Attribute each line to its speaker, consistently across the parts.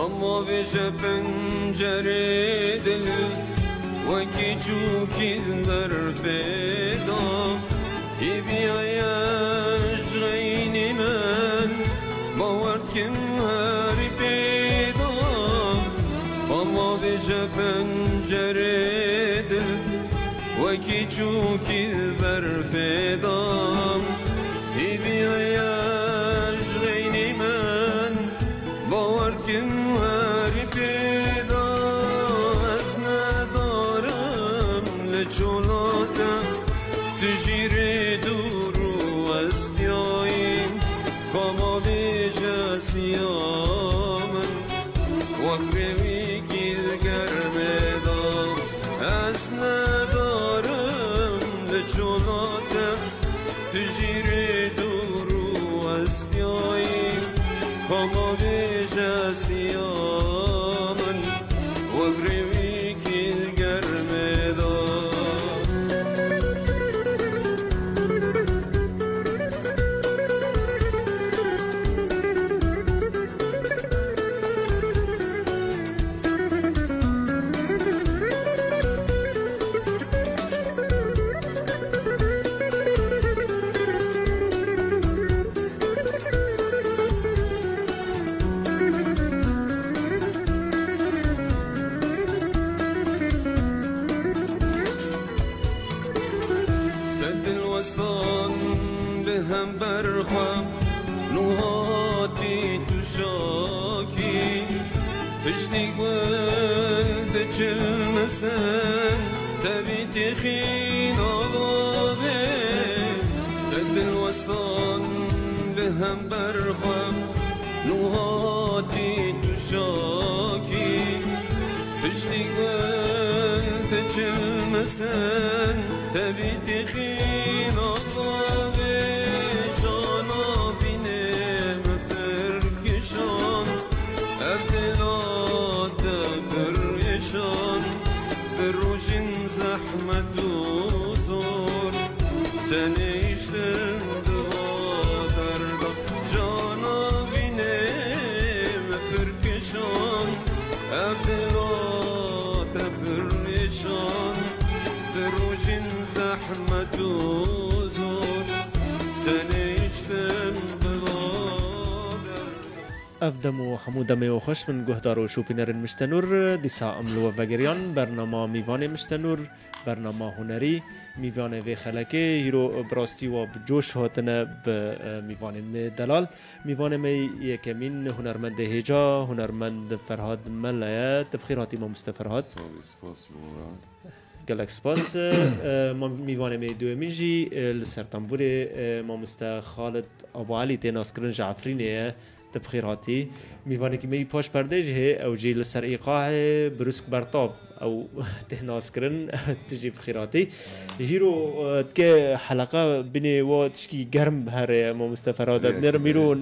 Speaker 1: اما بشه پنجره دل وکی چوکی در پیدا ای بیایش غینی من باورد کن هری پیدا اما بشه پنجره دل وکی چوکی در پیدا ای بیایش غینی من باورد کن هری پیدا از ندارم لچولاتم تجیر دور و استیاییم خما بیجا سیامن وقتی گیل گرمدام از ندارم لچولاتم تجیر دور و استیاییم خما بیجا سیامن وقتی گیل گرمدام وستان لهم برخم نوهاتی تو شاکی پشتی گل ده چلمسن تبیتی خین آغاوه دل وستان لهم برخم نوهاتی تو شاکی پشتی گل ده چلمسن تبیتی خین آقاوه جانا بینم پرکشان افدلات پریشان در روشین زحمت و زور تنیشتن دوا دردا جانا بینم پرکشان افدلات پریشان در روشین زحمت و زور تنیشتم بوادر
Speaker 2: افدم و حمودم و خوش من گهدار و شوپینر مشتنور دیسا عملو و وگریان برنامه میوان مشتنور برنامه هنری میوان و خلکه هیرو براستی و بجوش هاتنه به میوان دلال میوان می یکمین هنرمند هجا هنرمند فرهاد ملایه تبخیراتی ما مستفرهاد گلک سپاس ما میوانم دومیجی لسرتنبور ما مست خالد ابو علی تناسکرن جعفرینه تبخیراتی میوانه که می پاش پرده جه او جی لسر ایقاع بروسک برطاف او تناسکرن تجی بخیراتی هیرو که حلقه بینی و تشکی گرم هر ما مستفراد نرمیرون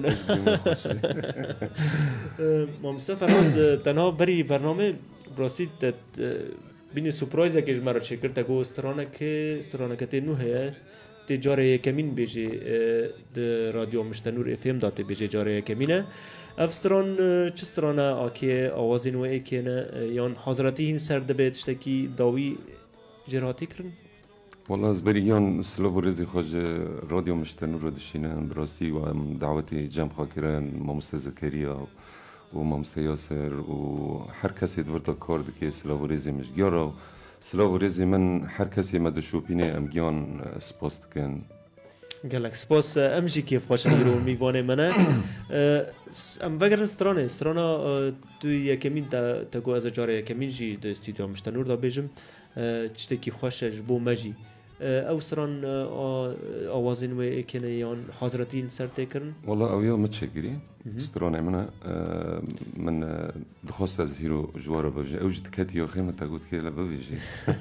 Speaker 2: ما مستفراد تنها بری برنامه براسید بینی سپرایز اگه مرا چکر تا گو استرانه که نوه جاره کمین بیجی د رادیو مشتنور اف ام داته بیجی جاره کمینه افستران چه استرانه آکه آوازین و ایکنه یان حاضراتی این سرده بیتشتکی داوی جراتی کرن؟
Speaker 3: والله از بری یان سلو رزی خوش رادیو مشتنور رو دشینه براستی و دعوتی جمع خاکرن مامست زکریا و مامست یاسر و هر کسی دورتا کار دکی سلو رزی مشگیارا سلو رزی من هر کسی مدشوپینه امگیان سپاست کن
Speaker 2: گلک سپاس امجی کیف خوش میرو میوانه منه ام وگرن استرانا تو یکمین تا گو از جاره یکمین جی د استودیو مشتنور دا بیجم چتکی خوش جبو مجی او سران آوازین و ایکنه یان حاضرتین سر تکرن؟
Speaker 3: والله اویا متشکری استرانه من دخواست از هیرو جوارا بوجه اوجد کتی یا خیمه تا گود که لبوجه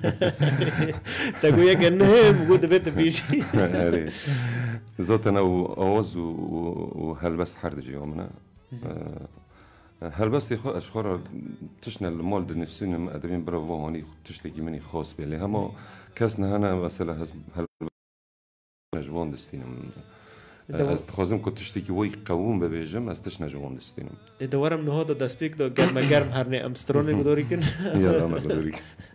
Speaker 2: تا گویا که نه بگود بیت بیجی
Speaker 3: ذاتنا آواز و هلبست هر دجی منه هلبست اشخارا تشنه المال در نفسیم ادبین برای واهانی تشتکی منی خاص بیلی همه کس نه هنه مثلا هلبست نجوان دستینم از خوازم که تشتی که وی قوم ببیجم از تش نجوم دستینم
Speaker 2: دورم نهاد دستپیک دا گرم هر نه امسترون مداری کن
Speaker 3: یادم مداری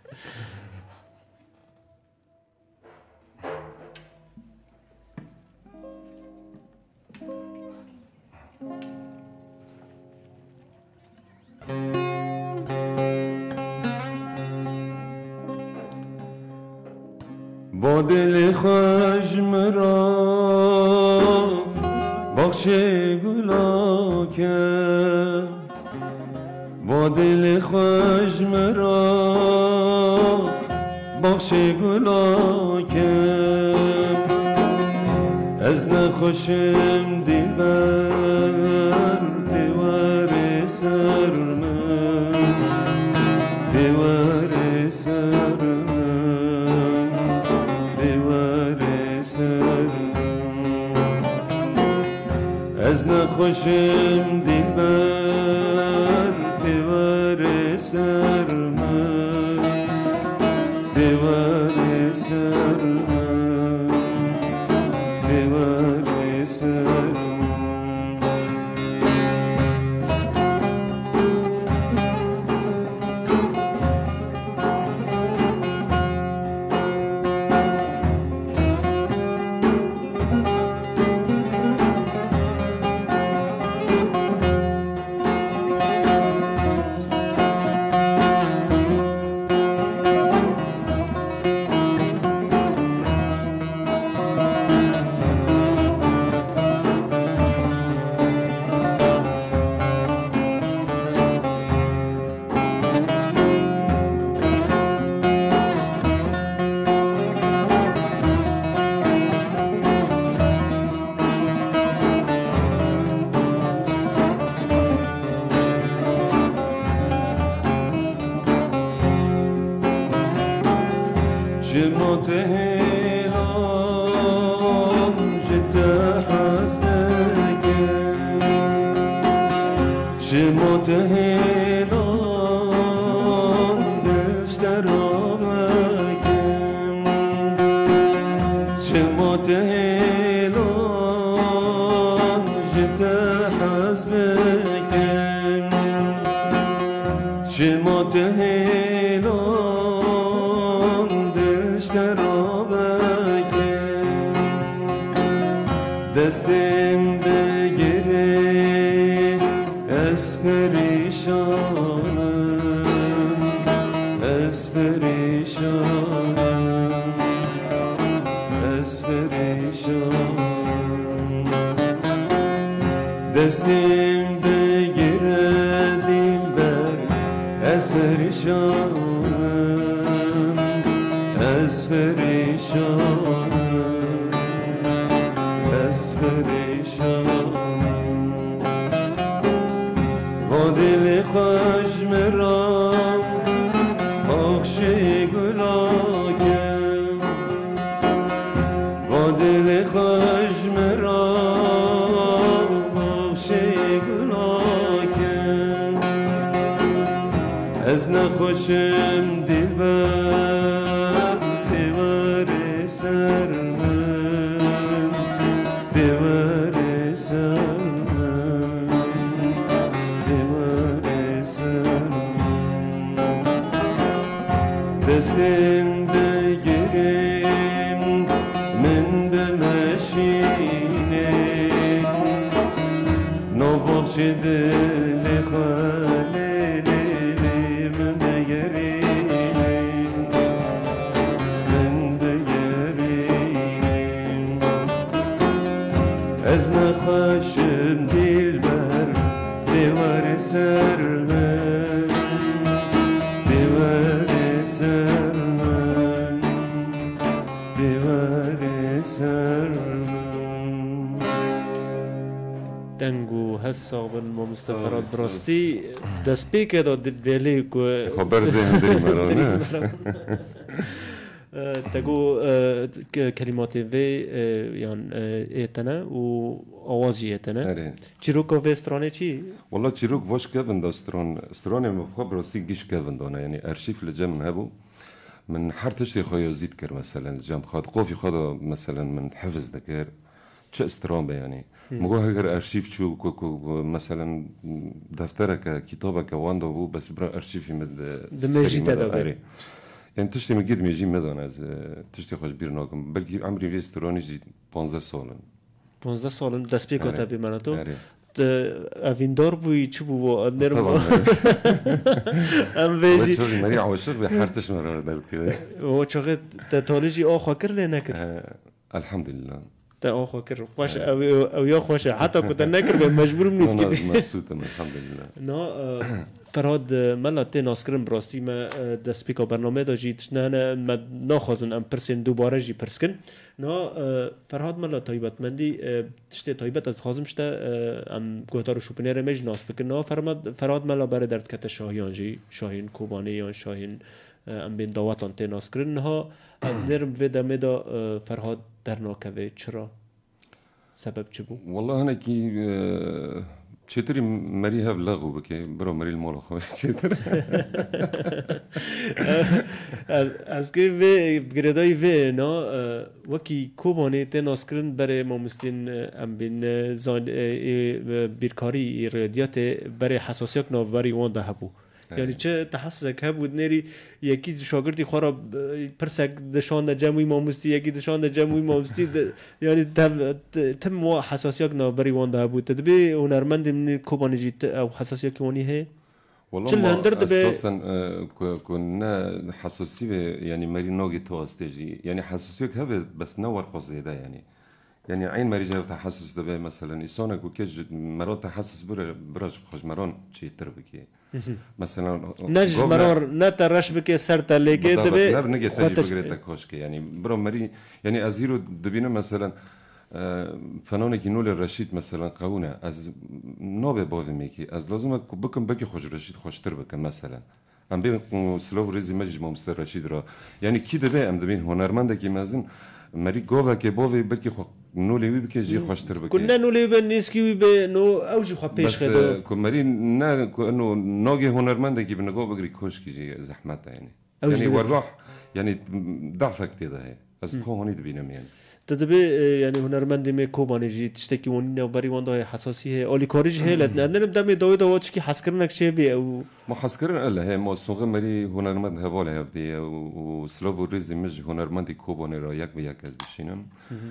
Speaker 3: با دل خوش مرا باغچه گلا که با دل خوش مرا باغچه گلا که از نخوشم دلبر دیوار سر من دیوار سر من دیوار سر از نخوشم دلبر دیوار سر من دیوار سر من دیوار سر من Je m'entends, je te hasbek. Je m'entends, deshtarabek. Je m'entends, je te hasbek. Je m'entends. دستم بگیره از پریشانم از پریشانم از پریشانم دستم بگیره دلبر از پریشانم از پریشانم از پریشانم با دل خوش مرا باغچه گلا کرد با دل خوش مرا باغچه گلا کرد از نخوشم دلبر دیوار سر من دیوار سر من دیوار سر من دستم بگیرم من دمشینه نو باغچه دل خاله من بگیرم من بگیرم از نخوشم دلبر دیوار سر من دیوار سر من دیوار سر من
Speaker 2: دنگو هسابن ما مصطفى راد براستی دست پیک داد ولی که
Speaker 3: خبر ده دری مرانه
Speaker 2: تقو كلمات في يعني اتنا وأوازي اتنا تشيروكو في استراني شيء
Speaker 3: والله تشيروك واش كيفن دا استراني مخبر سي جيش كيفن دانا يعني ارشيف لجم هبو من حرتش خويا زيد كر مثلا جام خاد قوفي خاد مثلا من حفظ ذكر چه استرامه يعني مگو اگر ارشیف چو کو مثلا دفترك كتابك واندا بو بس برا ارشیفی مد
Speaker 2: دمجی تدابه
Speaker 3: يعني تشتي مجد ميجي مدن از تشتي خوش بير ناكم بلكي عمري في استراني جي 15 سالن
Speaker 2: 15 سالن دست پی کتا بی مناتو اویندار بوی چی بو نرم ام بیجی
Speaker 3: شغل مري عاشق بحرتش مرة درت كده
Speaker 2: و چقدر تالجی آخوا کر لی نکر
Speaker 3: الحمد لله
Speaker 2: تا آخوا کر خوش او یا خوشه حتی کتا نکر به مجبور منید
Speaker 3: انا
Speaker 2: که
Speaker 3: مبسوطة الحمد لله
Speaker 2: نا فرهاد ملا تی ناسکرم براستی ما دست پیکا برنامه دا جیت نه ما نخوازن ام پرسین دوباره جی پرسکن نا فرهاد ملا تایبت مندی تشتی تایبت از خازم شته ام گوتارو شوپنیر مج ناس بکن نا فرهاد ملا بر درد کت شاهیان جی شاهین کوبانی یا شاهین ام بین داواتان تی ناسکرن ها نرم ویدا میدا فرهاد در ناکوه چرا سبب چه بو؟
Speaker 3: والله انا كي چطوری مری هف لغو بکی برو مری المال خوش چطور
Speaker 2: از که وی گردای وی نا وکی کوبانی تی ناسکرن برای مامستین ام بین زان بیرکاری رادیات برای حساسیت نوبری وانده هبو یعنی چه تحسسك هبود نری یکی شاگردی خورا پرسک دشان جمعی ماموستی یکی دشان جمعی ماموستی یعنی تم و حساسیت نوبری وانده هبود تدبی هنرمند من کوبانی جیت او حساسیت وانی هی
Speaker 3: والله ما اساسا كنا حساسيه يعني مري نوغي تو استجي يعني حساسيه هبه بس نور قصيده يعني عين مري جرت تحسس دبي مثلا يسونك وكج مرات تحسس برج خوش مران شي تربكي مثلا
Speaker 2: نج مرار نترش بك سرت لكي دبي
Speaker 3: لا بنجي تجي بقريتك كوشكي يعني برو مري يعني ازيرو دبينا مثلا فنانك نول الرشيد مثلا قونه از نوبه باوی میکی از لازم بکن بکی خوش رشید خوشتر بکن مثلا ام بین سلو ریزی مجمع مستر رشید را یعنی کی دبه ام دبین هنرمنده کی مازن مری گوه که باوی بکی خو نولی وی بکی جی خوشتر بکی
Speaker 2: كنا نولي بن نسكي وي بنو اوجي خو بيش
Speaker 3: بس
Speaker 2: خدو
Speaker 3: كمري نا انه نوغي هنرمنده کی بنگو بگری کوش کی جی زحمت يعني والروح يعني ضعفك كده هي از خو هوني دبینم يعني
Speaker 2: تدبي يعني هنرمند مي كوباني جي تشتكي ونينا وبري واندا حساسيه اولي كوريج هي لدنا دمي دوي دواتش كي حسكرنك شي بي او
Speaker 3: ما حسكرن الا هي ما سوغ مري هنرمند هواله هفدي وسلوفو ريزي مج هنرمند كوباني را يك بيك از دشينم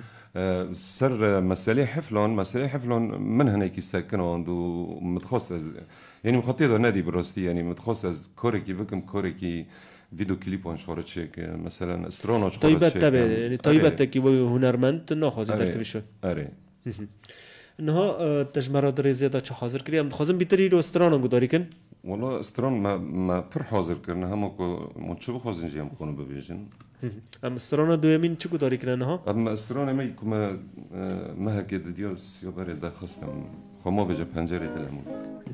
Speaker 3: سر مسألة حفلون من هناك ساكنون دو متخصص يعني مخطط نادي براستي يعني متخصص كوريكي بكم كوريكي فيديو كليب وانشارت شيك مثلا استرون وانشارت
Speaker 2: طيبة تبع يعني طيبة تكي هنرمند ناخذ تركبشو
Speaker 3: اري
Speaker 2: انها تجمرات ريزيدا چه حاضر كري ام خازم بيتري رو استران گداري كن
Speaker 3: والله استران ما پر حاضر كرنا هم کو منشو خازن جيم كونو ببيجن
Speaker 2: ام استران دويمين چه گداري كن انها
Speaker 3: اما استران ما كما ما هك ديوس يبر دا خستم خو ما بجا پنجره دلمون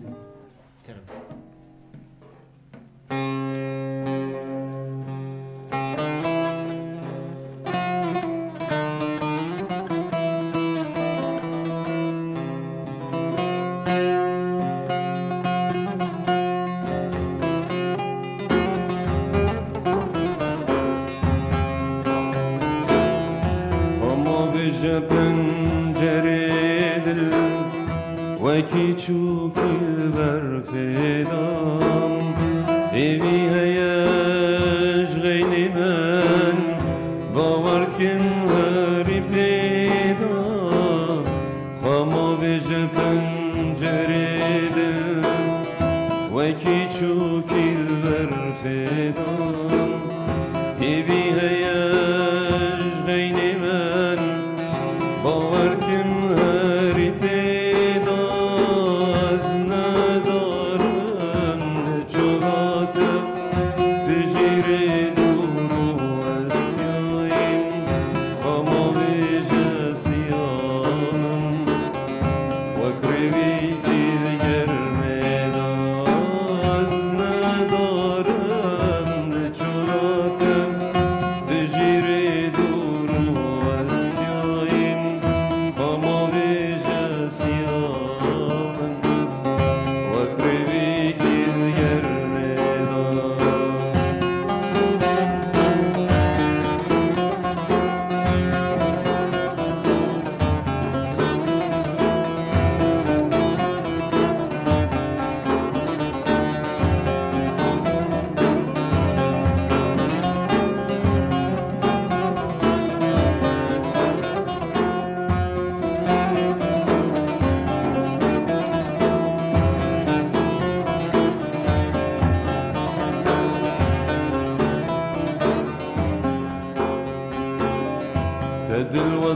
Speaker 1: وکی چوکی برفدام ایوی هیش غینی من باورد کن هری پیدا خاما بجه پنجره دل وکی چوکی برفدام ایوی هیش غینی من باورد کن هری پیدا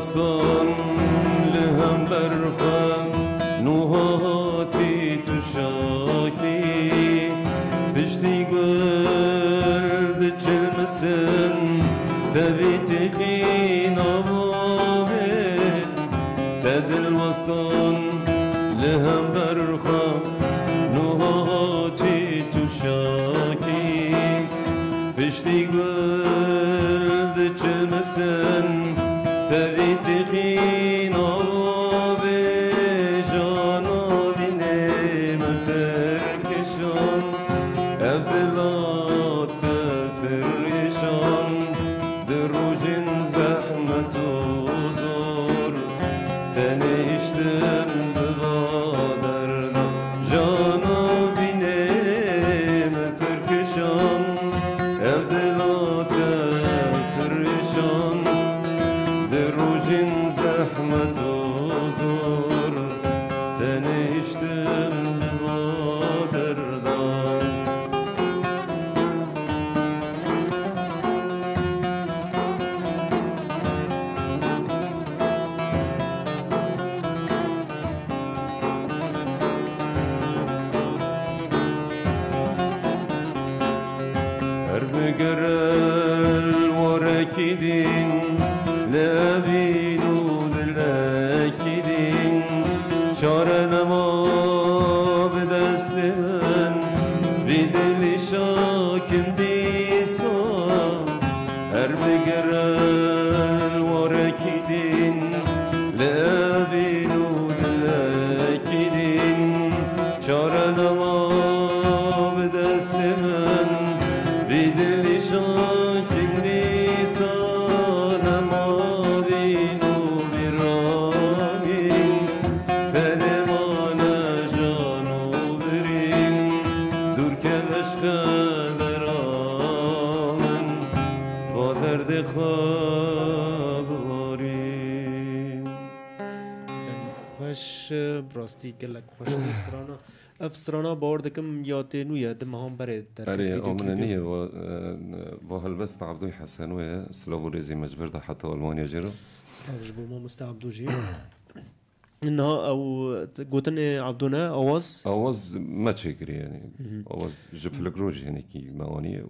Speaker 1: وستان لهم برخم نوهاتی تو شاکی پشتی گرد چلمسن تبیت خین آبامه تدل وستان لهم برخم نوهاتی تو شاکی پشتی گرد چلمسن تبیت خین آبه جانالی نیم فرکشان افدلات فریشان در روژین زحمت و زور تنیشتن ببادردم جانالی نیم فرکشان افدلات فریشان در روژین زحمت و زور تنیشتن ببادردم هر بگرل ورکیدین لبین و دلکیدین چاره نما به دست من بی دلی شاکم دیسا هر بگرل ورکیدین لبین و دلکیدین چاره نما به دست من بی دلی شاکم دیسا نمادین و بیرانین تنمان جانو برین دور که عشق در آمن با درد خواب بارین
Speaker 2: خوش براستی گلک خوش استرانا افسترانا باور دکم یاتی نویا دم هم بره در
Speaker 3: أري أمنية وهالبست عبدوي حسنوية سلافوريزي مجبردا حتى ألمانيا جرو
Speaker 2: سلاوش بو ما مستعبدو جي إنها أو قوتن عبدونا أواز
Speaker 3: أواز ما تشكري يعني أواز جفلكروج يعني كي موانية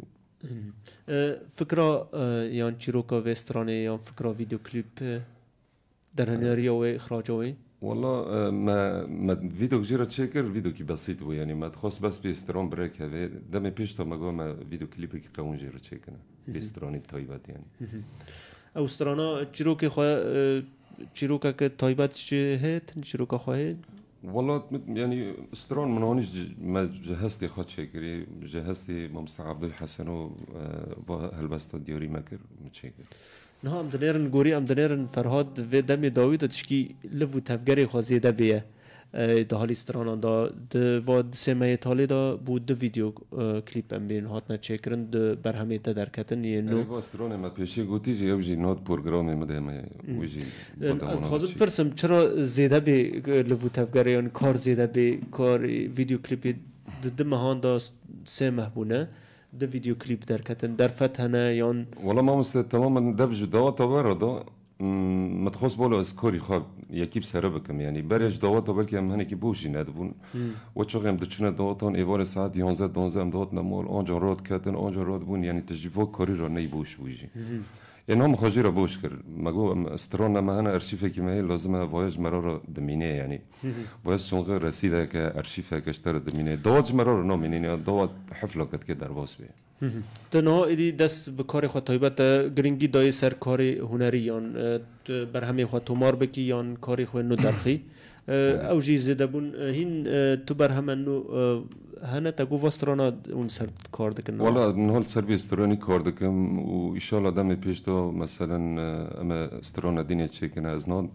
Speaker 2: فكرة يعني تشيروكا ويستراني يعني فكرة فيديو كليب در هنريا وإخراجه
Speaker 3: والله ما فيديو جيرا تشكر فيديو كي بسيط هو يعني ما تخص بس بيسترون بريك هذا دم بيشتا ما ما فيديو كليب كي قوون جيرا تشكر بيستروني تايبات يعني
Speaker 2: أو استرانا تشيروكي خوا تشيروكا كتايبات هات تشيروكا خواهد
Speaker 3: والله يعني استرون من هونش ما جهزتي خد شكري جهزتي ممستع عبد الحسن وهالبسطة ديوري مكر متشكر
Speaker 2: نه ام دنیرن گوری ام دنیرن فرهاد و دمی داوید تشکی لفو تفگری خوازیده بیه ده حالی استرانا دا ده واد سمه تالی دا بود ده ویدیو کلیپ ام بین هات نچکرن ده برهمه تا درکتن یه نو
Speaker 3: با استرون ما پیشی گوتی جی اوجی نوت پروگرام مده ما ویجی
Speaker 2: از خواست پرسم چرا زیده بی لفو تفگری یعنی کار زیده بی کار ویدیو کلیپی ده مهان دا سمه بونه ده فيديو كليب دركتن درفت هنا يون
Speaker 3: والله ما مست تماما دفج دوات برا ما تخص بولو اسكوري خاب يكيب سربكم يعني بريج دوات بلكي هم هنيك بوشي ندبون وتشغم دچنا دواتون ايوار ساعت 11 12 ام دوات نمول اونجا رود كاتن اونجا رود بون يعني تجيفو كوري رو ني بوش ويجي انهم خجيره بوش كر ما جو استرون ما هنا ارشيفه كما هي لازمها فواياج مراره دمينه يعني فواياج شون غير رسيده كارشيفه كشتر دمينه دوات مراره نومينه دوات حفله كد كده درباس بي
Speaker 2: تنها ایدی دست به کار خود تایبت گرینگی دای سر کار هنری یان بر همه خود تومار بکی یان کاری خود نو درخی او جی زده بون هین تو بر همه نو هنه تگو وسترانا اون سر کار دکن
Speaker 3: والله من هول سربي استروني کار دکم و ایشالا دم پیش تو مثلا اما استرانا دینه چکن از ناد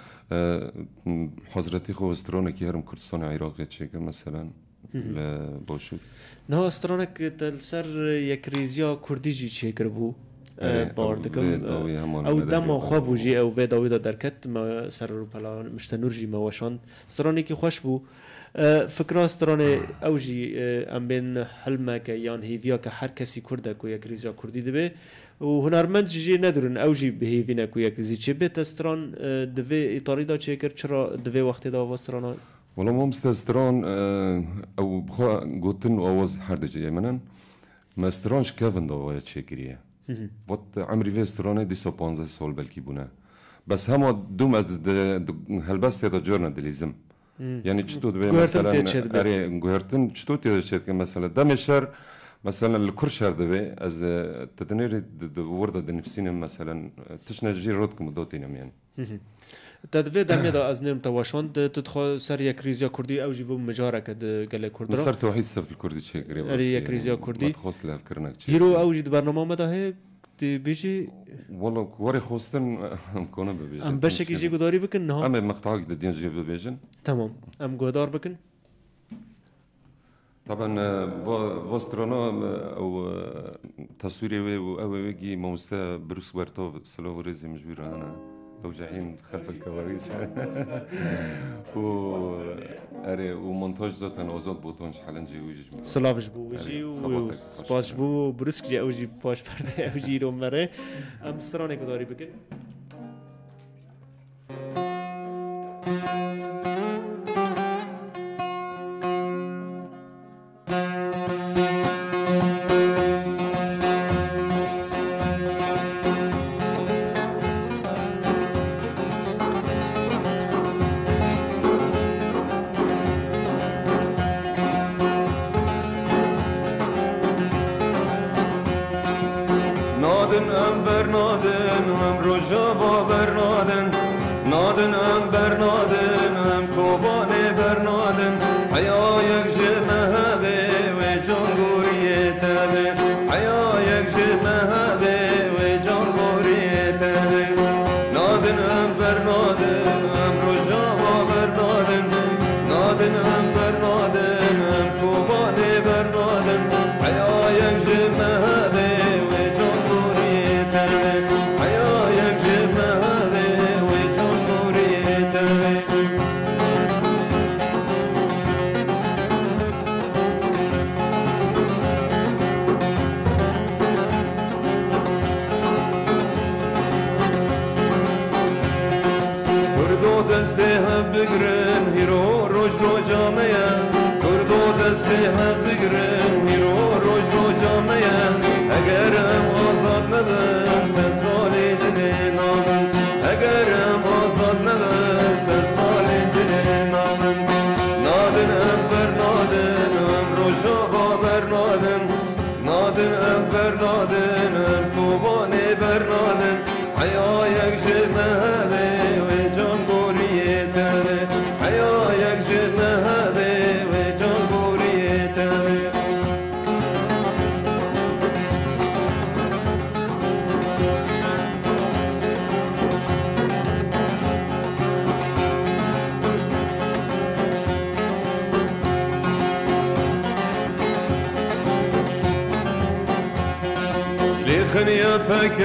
Speaker 3: حضرتی خو استرانا کی هرم کردستان عراقی چکن مثلا باشو
Speaker 2: نه استرانك تل سر یک ریزیا کردی جی چه کربو باردكم او دم خواب وجي او ودا ودا دركت ما سر بلا مشتنورجي ما وشان ستراني كي خوش بو فكرة ستراني اوجي ام بين حلمك يان هيفيا كهر كسي كردك ويا كريزا كردي دبي وهنرمند جي ندرن اوجي بهيفينا كويا كريزي چه بيت ستران دبي ايطالي دا چيكر چرا دبي وقت دا وسترانا
Speaker 3: والله ما مستستران او بخوا قوتن واوز حردج يمنن ما سترانش كيفن دا ويا چيكريه وقت عمري في سترانه دي 15 سال بلكي بونه بس هما دوم هلبست دا جورنا دليزم يعني چطور دبي مثلا اري غورتن چطور تشد مثلا دمشر مثلا الكرشر دبي از تدنير ورده نفسينا مثلا تشنا جي رودكم دوتينم يعني
Speaker 2: تدوی دمی دا از نیم تواشان تدخل سر یک ریزیا کردی او جیو مجاره کد گله کردرا
Speaker 3: سر توحید سفل کردی چه قریب
Speaker 2: اری یک ریزیا کردی
Speaker 3: متخصص له کرنک چه
Speaker 2: هیرو او جد برنامه مده هی تی بیشی
Speaker 3: والله کوری خوستن امکانه ببیجن
Speaker 2: ام بشه کی جی گداری بکن نه
Speaker 3: ام مقطعی دادین جی ببیجن
Speaker 2: تمام ام گدار بکن
Speaker 3: طبعا وسترانا او تصويري او ويجي موستا بروس ويرتوف سلو ريزي مجبور انا توجعين خلف الكواليس و اري ومونتاج ذات انا وزاد بوتونش حالنجي ويجي
Speaker 2: سلافش بو ويجي وسباش بو برسك جي اوجي باش برده اوجي رو مره ام سترانا گداری بکن
Speaker 1: لخن يا باك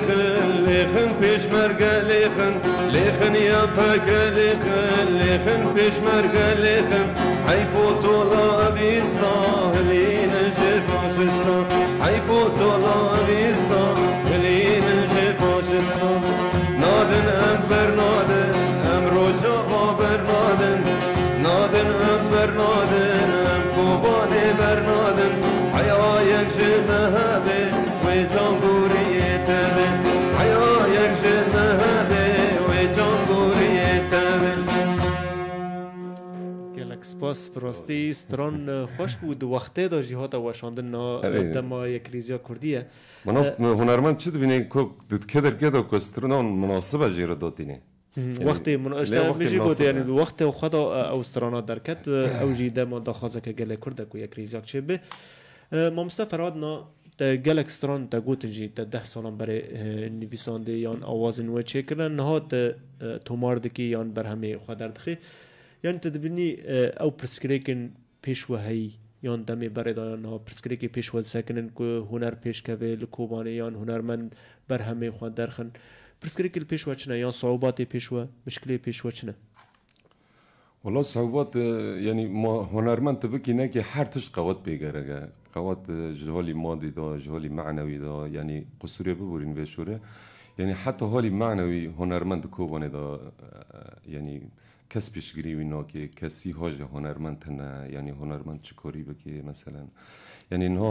Speaker 1: لخن بيشمرقة لخن يا باك لخن بيشمرقة لخن حيفوت الله بيستاهلين جفاشستا حيفوت الله بيستاهلين جفاشستا نادن أكبر نادن أمرو جابا برنادن نادن أكبر نادن أم كوباني برنادن حيايك جمهبي ويجان قوريتبي حيايك جمهبي ويجان قوريتبي
Speaker 2: گلک سپاس براستی ستران خوش بود وقته دا جهات واشاندن دما یک ریزیا کردیه
Speaker 3: مناف هنرمند چه دبینه که کدر که ستران مناسبه جیره داتینه
Speaker 2: وقتی مناسبه میشه بود یعنی وقت خدا او سترانا درکت او جی دما داخازه که گله کرده که یک ریزیا چه به ما مصطفی فرادنا تا گلک ستران تا گوتنجی تا 10 سالان برای نویسنده یان آواز نو چه کردن نهاد توماردکی یان برهمه خود دردخی یعنی تدبینی او پرسکریکن پیش وهی یان دمی برای آنها پرسکری که پیش ول سکنن که هنر پیش که لکوبانه یان هنرمند بر همه خوان درخن پرسکری که پیش وچنه یان صعوبات پیش و مشکلی پیش وچنه
Speaker 3: والله صعوبات يعني ما هنرمند تبكي ناكي حرتش قوات بيجرجا قوات جهالي ماضي دا جهالي معنوي دا يعني قصوري ببورين بشوره يعني حتى هالي معنوي هنرمند كوبانه دا يعني كسبش قريبي ناكي كسي حاجة هنرمند هنا يعني هنرمند شكوري بكي مثلا يعني إنه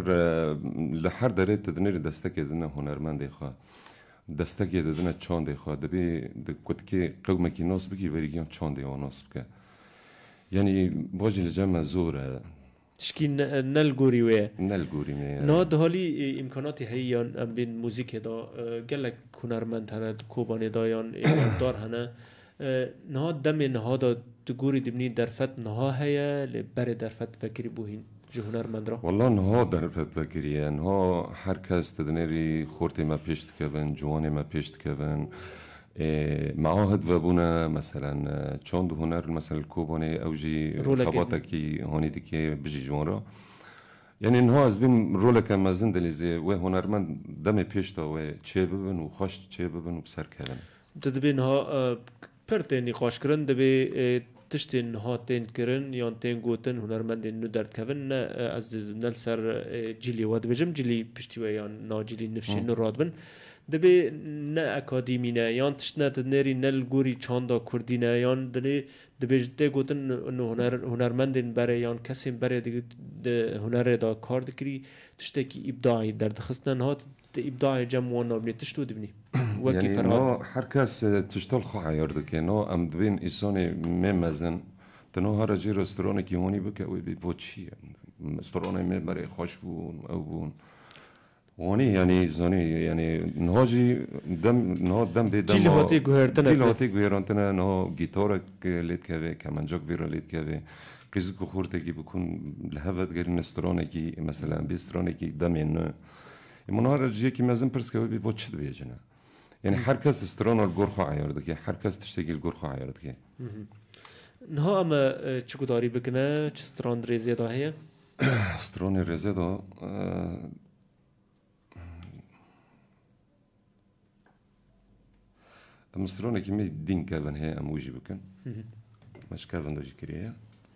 Speaker 3: لحر داره تدنير دستك دنا هنرمند خا دستك دنا چاند خا دبي دكت كي قوم كي ناس بكي بريجان چاند وناس بك يعني باجي الجمع زورة
Speaker 2: تشكي نلقوري ويا
Speaker 3: نلقوري ميا
Speaker 2: ناد هالي إمكاناتي هي ام بين موسيقى دا قالك هنرمند هنا كوبانه دا يان دار هنا نها دم نها دا تقولي دبني درفت نها هي لبر درفت فكري بوهين جو هنرمند را
Speaker 3: والله نها درفت فكري نها هر کس تدنيري خورتي ما بيشت كفن جواني ما بيشت كفن معاهد وبونا مثلا چند هنر مثلا الكوباني او جي خباتكي هوني ديكي بجي جوان يعني انها از بين رولك مازن دليزي و هنرمند دم بيشتا و چه ببن و خوش چه ببن و بسر كلن
Speaker 2: دبي انها پرتين نقاش كرن دبي تشتين ها تين كرن يان تين گوتن هنرمند نو درد كفن از نلسر جيلي واد بجم جيلي پشتي ويان نا جيلي نفشي نو راد بن دبي نا اكاديمينا يان تشتنا تنري نل گوري چاندا كردينا يان دبي جته گوتن انه هنرمندن برای يان کسیم برای دیگه هنر دا کار دکری تشتكي ابداعي درد خستن هات ابداعي جمعون نبني تشتو دبني
Speaker 3: يعني نو حركاس تشتغل خاير دك نو ام دبين إنساني ممزن تنو هرجي رستوران كي هوني بك او بيفوتشي رستوران مي بري خوشبون او بون واني يعني زاني يعني نهاجي نهو دم دي دم
Speaker 2: جيل هاتي گوهرتنا
Speaker 3: جيل هاتي گوهرتنا نهو گيتارك ليت كذا كمانجاك فيرا ليت كذا قيزك خورتكي بكون لهفت غير نسترانكي مثلا بيسترانكي دمين منهار جيكي مازن برسكو بيفوتشد بيجنا يعني هر کس استران الگرخو عیاردکی هر کس تشتگی الگرخو عیاردکی
Speaker 2: نها اما چکو داری بکنه چه استران ریزی دا هیه؟
Speaker 3: استران ریزی دا ام استران که می دین کهون هی اموجی بکن مش کهون داجی کریه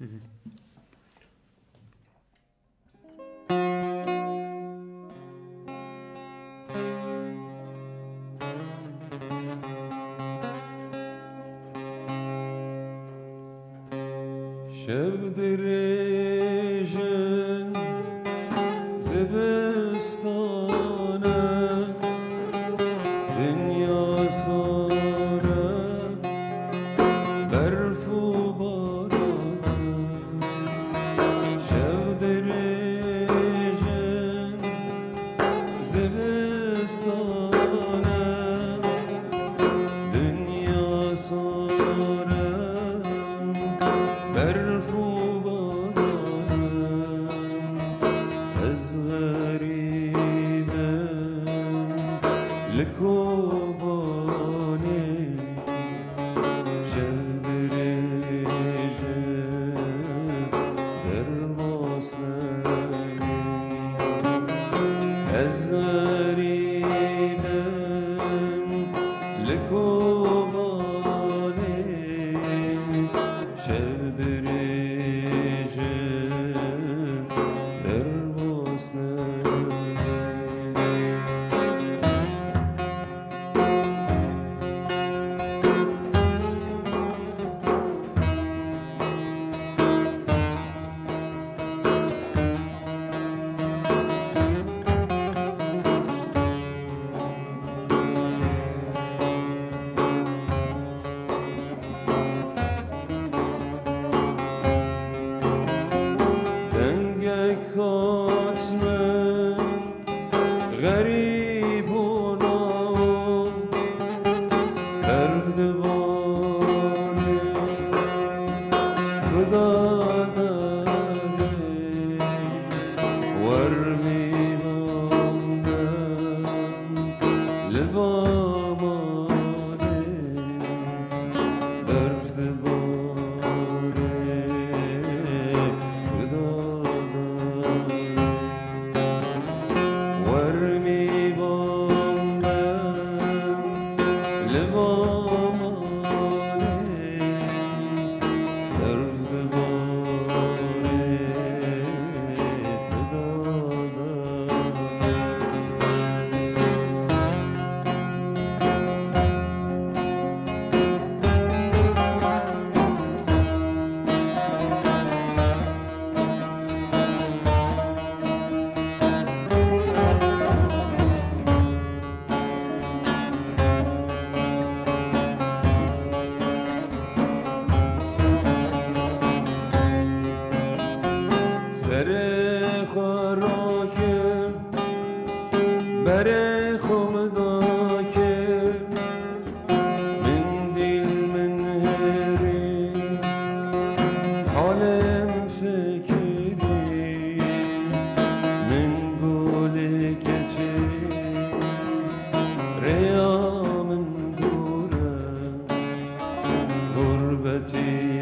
Speaker 1: شب دريجن زبستانه دنیا ساره برف و بارانه شب دريجن زبستانه دنیا ساره برف و بارانم از غریبم لکوبانه شب درجم در ماسنم از غریبم لکوبانه شب غریب و نام دردبانه خدا داره ور میماندم لبامانه دردبانه خدا بره خمدا که من دل من هری حالم فکری من گل کچه ریا من دوره غربتی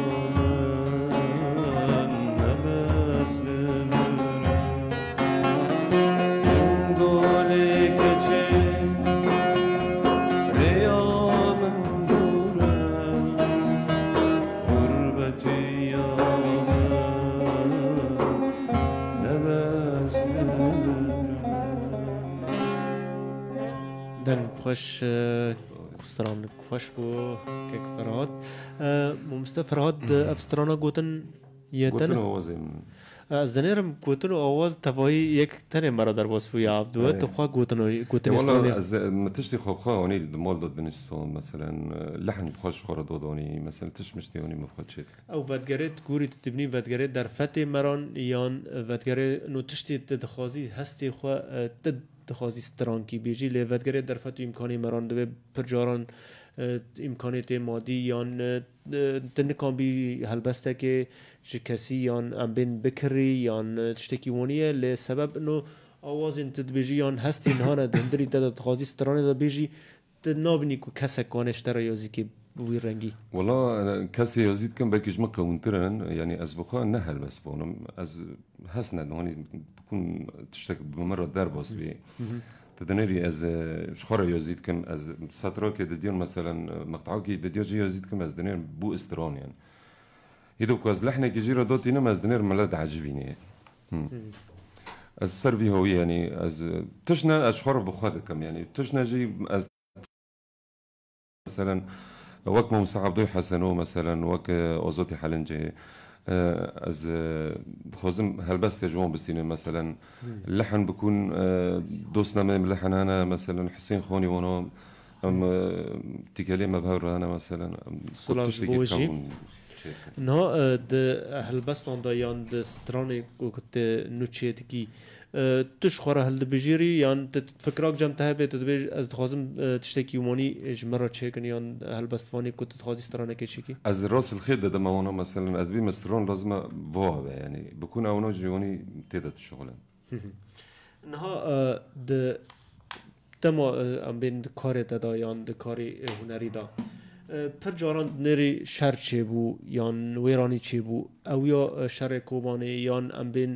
Speaker 2: دن خوش کستران خوش بو که فرهاد ممست فرهاد افسترانا گوتن یه
Speaker 3: قلت له
Speaker 2: تن
Speaker 3: هو زي
Speaker 2: از دنیرم گوتن آواز تبایی یک تنه مرا در باس بوی عبد و تو خواه گوتن
Speaker 3: والله
Speaker 2: استرانی
Speaker 3: ما تشتي خوخا وني مول ضد نشصون مثلا لحن بخش خورا دودوني مثلا تش مشتيوني ما بخشيت
Speaker 2: او ودگرت گوری تبنی ودگرت در فت مران یان ودگرت نو تشتی تدخوازی هستی خو تدخوازی استران کی بیجی لی ودگرت در فت امکانی مران دو پرجاران امکانیت مادی یان تنکان بی هلبسته که کسی یان ام بین بکری یان تشتکی ونیه لی سبب نو آواز این تدبیجی یان هستی نهانه دندری تدخوازی استران دا بیجی تنابنی که کسک کانش ترا یازی که بوی رنگی
Speaker 3: والله انا كاسي يزيد كم باكي جمك كونترن يعني ازبخا نهل بس فونم از حسنا هوني بكون تشتك بمره دربوس بي تدنيري از شخورة يزيد كم از ساتروك دديون مثلا مقطعوكي دديوجي يزيد كم از دنير بو استرون يعني هيدو كواز لحنا كيجيرا دوتي نما از دنير ملاد عجبيني از سربي هو يعني از تشنا اشخور بخادكم يعني تشنا جي از مثلا وك مساعد ضوي حسنو مثلا وك اوزوتي حلنجي از خوزم هلبست جوان بسينه مثلا اللحن بكون دوسنا من اللحن انا مثلا حسين خوني وانا ام تكلي مبهر انا مثلا
Speaker 2: صلاح بوجي نه ده هلبستان دا یان ده سترانی كنت نوچيتكي تش خورا هل بجيري يان تفكراك جام تهبه تدبيج از تخازم تشتكي وماني جمرة تشيكن يان هل بستفاني كنت تخازي سترانه كشيكي
Speaker 3: از راس الخيد ده ما وانا مثلا از بي مسترون لازم فوها يعني بكون اونا جيوني تيدت الشغل
Speaker 2: نها ده تما ام بين کار دا یان ده کاری هنری دا پر جاران نری شر چه بو یان ویرانی چه بو او یا شر کوبانه یان ام بین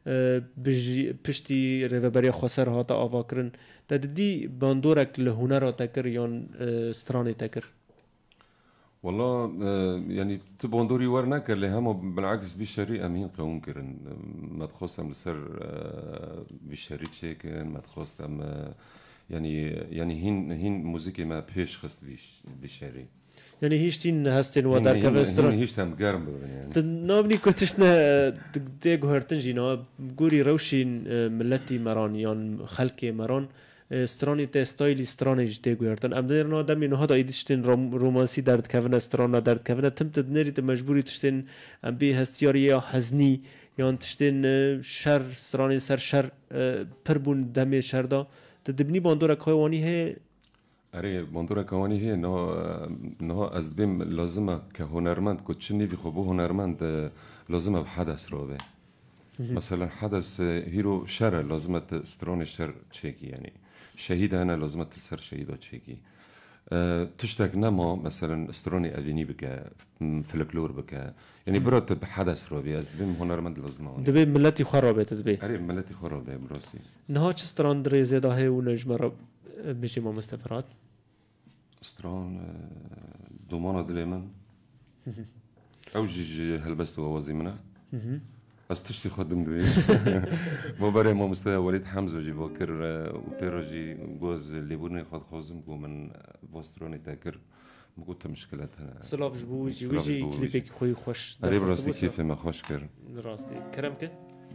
Speaker 2: پشتی ریوبری خسر هاتا آوا کرن دی باندورک لهنر تکر یان سترانی تکر
Speaker 3: والله يعني تبغندوري ورناكر اللي هم بالعكس بيشري امين قوم كرن ما تخصم لسر بيشري تشيكن ما تخصم يعني هين موسيقى ما بيش خست بيشري
Speaker 2: يعني هيشتين هستين ودار كفستران
Speaker 3: هيشتم قارم يعني
Speaker 2: نابني كنتشنا ديغ هرتن جينا غوري روشين ملتي مران يان خلقي مران ستراني تستايل ستراني جديغ هرتن ام درنا دمي نو هدا ايدشتين رومانسي درد كفنا سترانا درد كفنا تمت نري مجبوري تشتين ام بي هستياريا حزني يان تشتين شر ستراني سر شر پربون دمي شردا تدبني باندورا كواني هي
Speaker 3: اره باندورا كواني هي انه از بیم لازمه كهنرمند كتشني في خبو هنرمند لازمه بحدث روبه مثلا حدث هيرو شر لازمه سترون شر تشيكي يعني شهيد انا لازمه تسر شهيده تشيكي تشتاق نما مثلا ستروني افيني بك فلكلور بك يعني برات بحدث روبي از بیم هنرمند لازمه
Speaker 2: دبي ملتي خرابه تدبي
Speaker 3: اره ملتي خرابه براسي
Speaker 2: نها ستران دري زياده هي ونجمر مشي ما مستفرات
Speaker 3: سترون دومانا دليمن او جيج هلبستو اوازي منه استشتي خدم دويش مباري ما مستوى وليد حمزه وجي بوكر وبيروجي جوز اللي بوني خد خوزم بو من بوستروني تاكر مقولت مشكلتها
Speaker 2: سلاف جبوجي ويجي كليبك خوي خوش
Speaker 3: قريب راسي كيف ما خوش كر
Speaker 2: راستي كرمك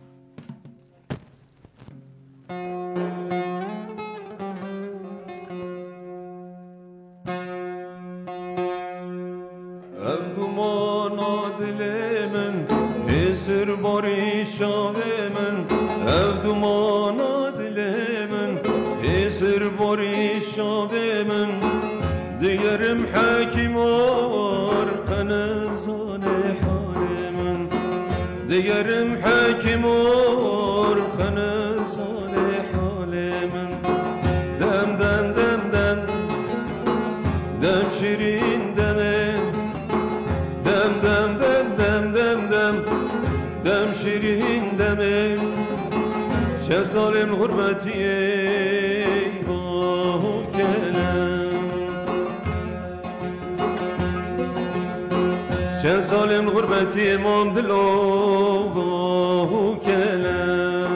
Speaker 1: سر باری شاو من اف دومانا دل من سر باری شاده من دیگرم حکیمار قنزان حال من دیگرم حکیمار قنزان حال من دم دم دم دم دم شیرین دمه دم دم دم دم دم دم دم شیرین دمه چه سالم غربتیه با کلم چه سالم غربتیه مام دلو با کلم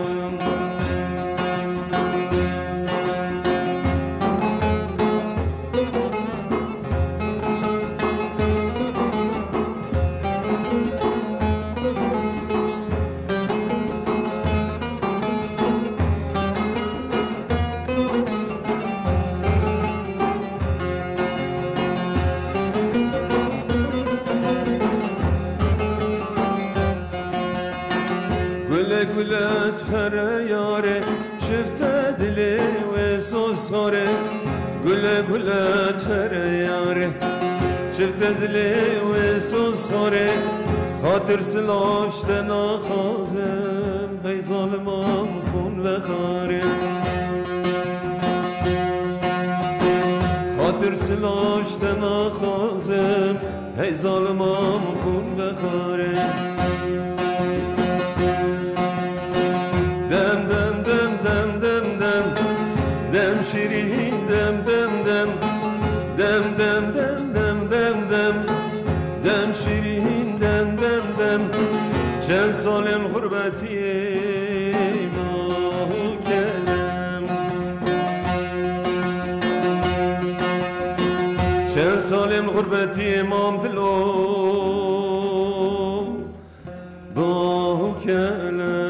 Speaker 1: گلت فریاره شفت دلی و سوساره گلت فریاره شفت دلی و سوساره خاطر سلاشت نخوازم ای ظالمان خون بخاره خاطر سلاشت نخوازم ای ظالمان خون بخاره دم دم دم دم دم دم دم شیرین دم دم دم دم دم دم دم دم دم دم شیرین دم دم دم چند سالم غربتیه با کلم چند سالم غربتیه مام دلو با کلم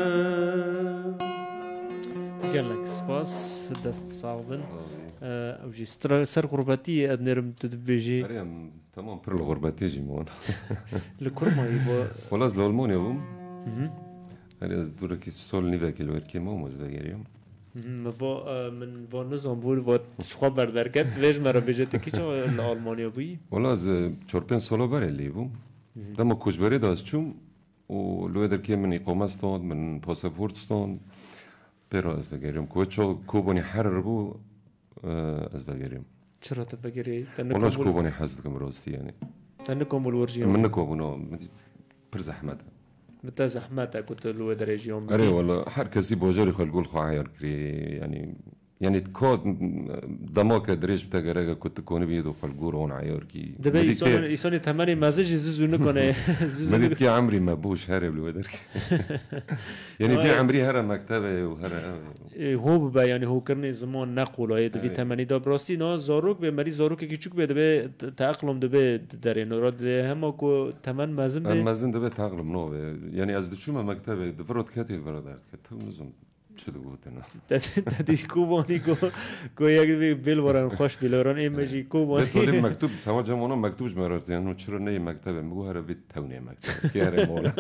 Speaker 2: قالك سباس دست صعبن او جي سر غربتي ادنرم تدبيجي
Speaker 3: مريم تمام بر الغربة جيمون
Speaker 2: الكرمه يبو
Speaker 3: خلاص لالمانيا بوم انا دورك سول نيفاك الوركي مو مزاغيريم
Speaker 2: من فو نظام بول و شخوا بردركت ويج مرا بيجت كي چو المانيا بي
Speaker 3: والله از 4-5 سال بري بوم دما كوجبري داشتم و لو دركي من اقامه ستون من باسبورت ستون برا از بگیریم کوچو کوبونی حرر بو از بگیریم
Speaker 2: چرا تبگیری
Speaker 3: والله کوبونی حزد کم راستی یعنی
Speaker 2: تنكم الورجيون
Speaker 3: من کوبونو پر زحمت
Speaker 2: متى زحمتك كنت لو درجيون
Speaker 3: اره والله هر کسی باجاری خلقول خواهر کری يعني تكاد دماغ دريش بتاعك كنت كوني بيدو خلقور هون عيار كي
Speaker 2: دبي يسوني تماني مازج زوزو نكونه
Speaker 3: مديت كي عمري ما بوش هرب لودرك يعني في عمري هرب مكتبه وهرب
Speaker 2: هو ببا يعني هو كرني زمان نقول هاي دبي تماني دا براستي نا زاروك به مري زاروك كي چوك به دبي تأقلم دبي دري نوراد هم كو تمن مازن به
Speaker 3: مازن دبي تأقلم نو يعني از شو ما مكتبه دفرت كاتي فرادر كتب نظم شو تقول أنا؟
Speaker 2: تدي كوبوني كو يجي بيلوران خوش بيلوران إيه ماشي كوبوني.
Speaker 3: تقولي مكتوب ثما جمعنا مكتوبش مرات يعني شو رني مكتبه مجو هربت توني مكتبه كي هرمونا.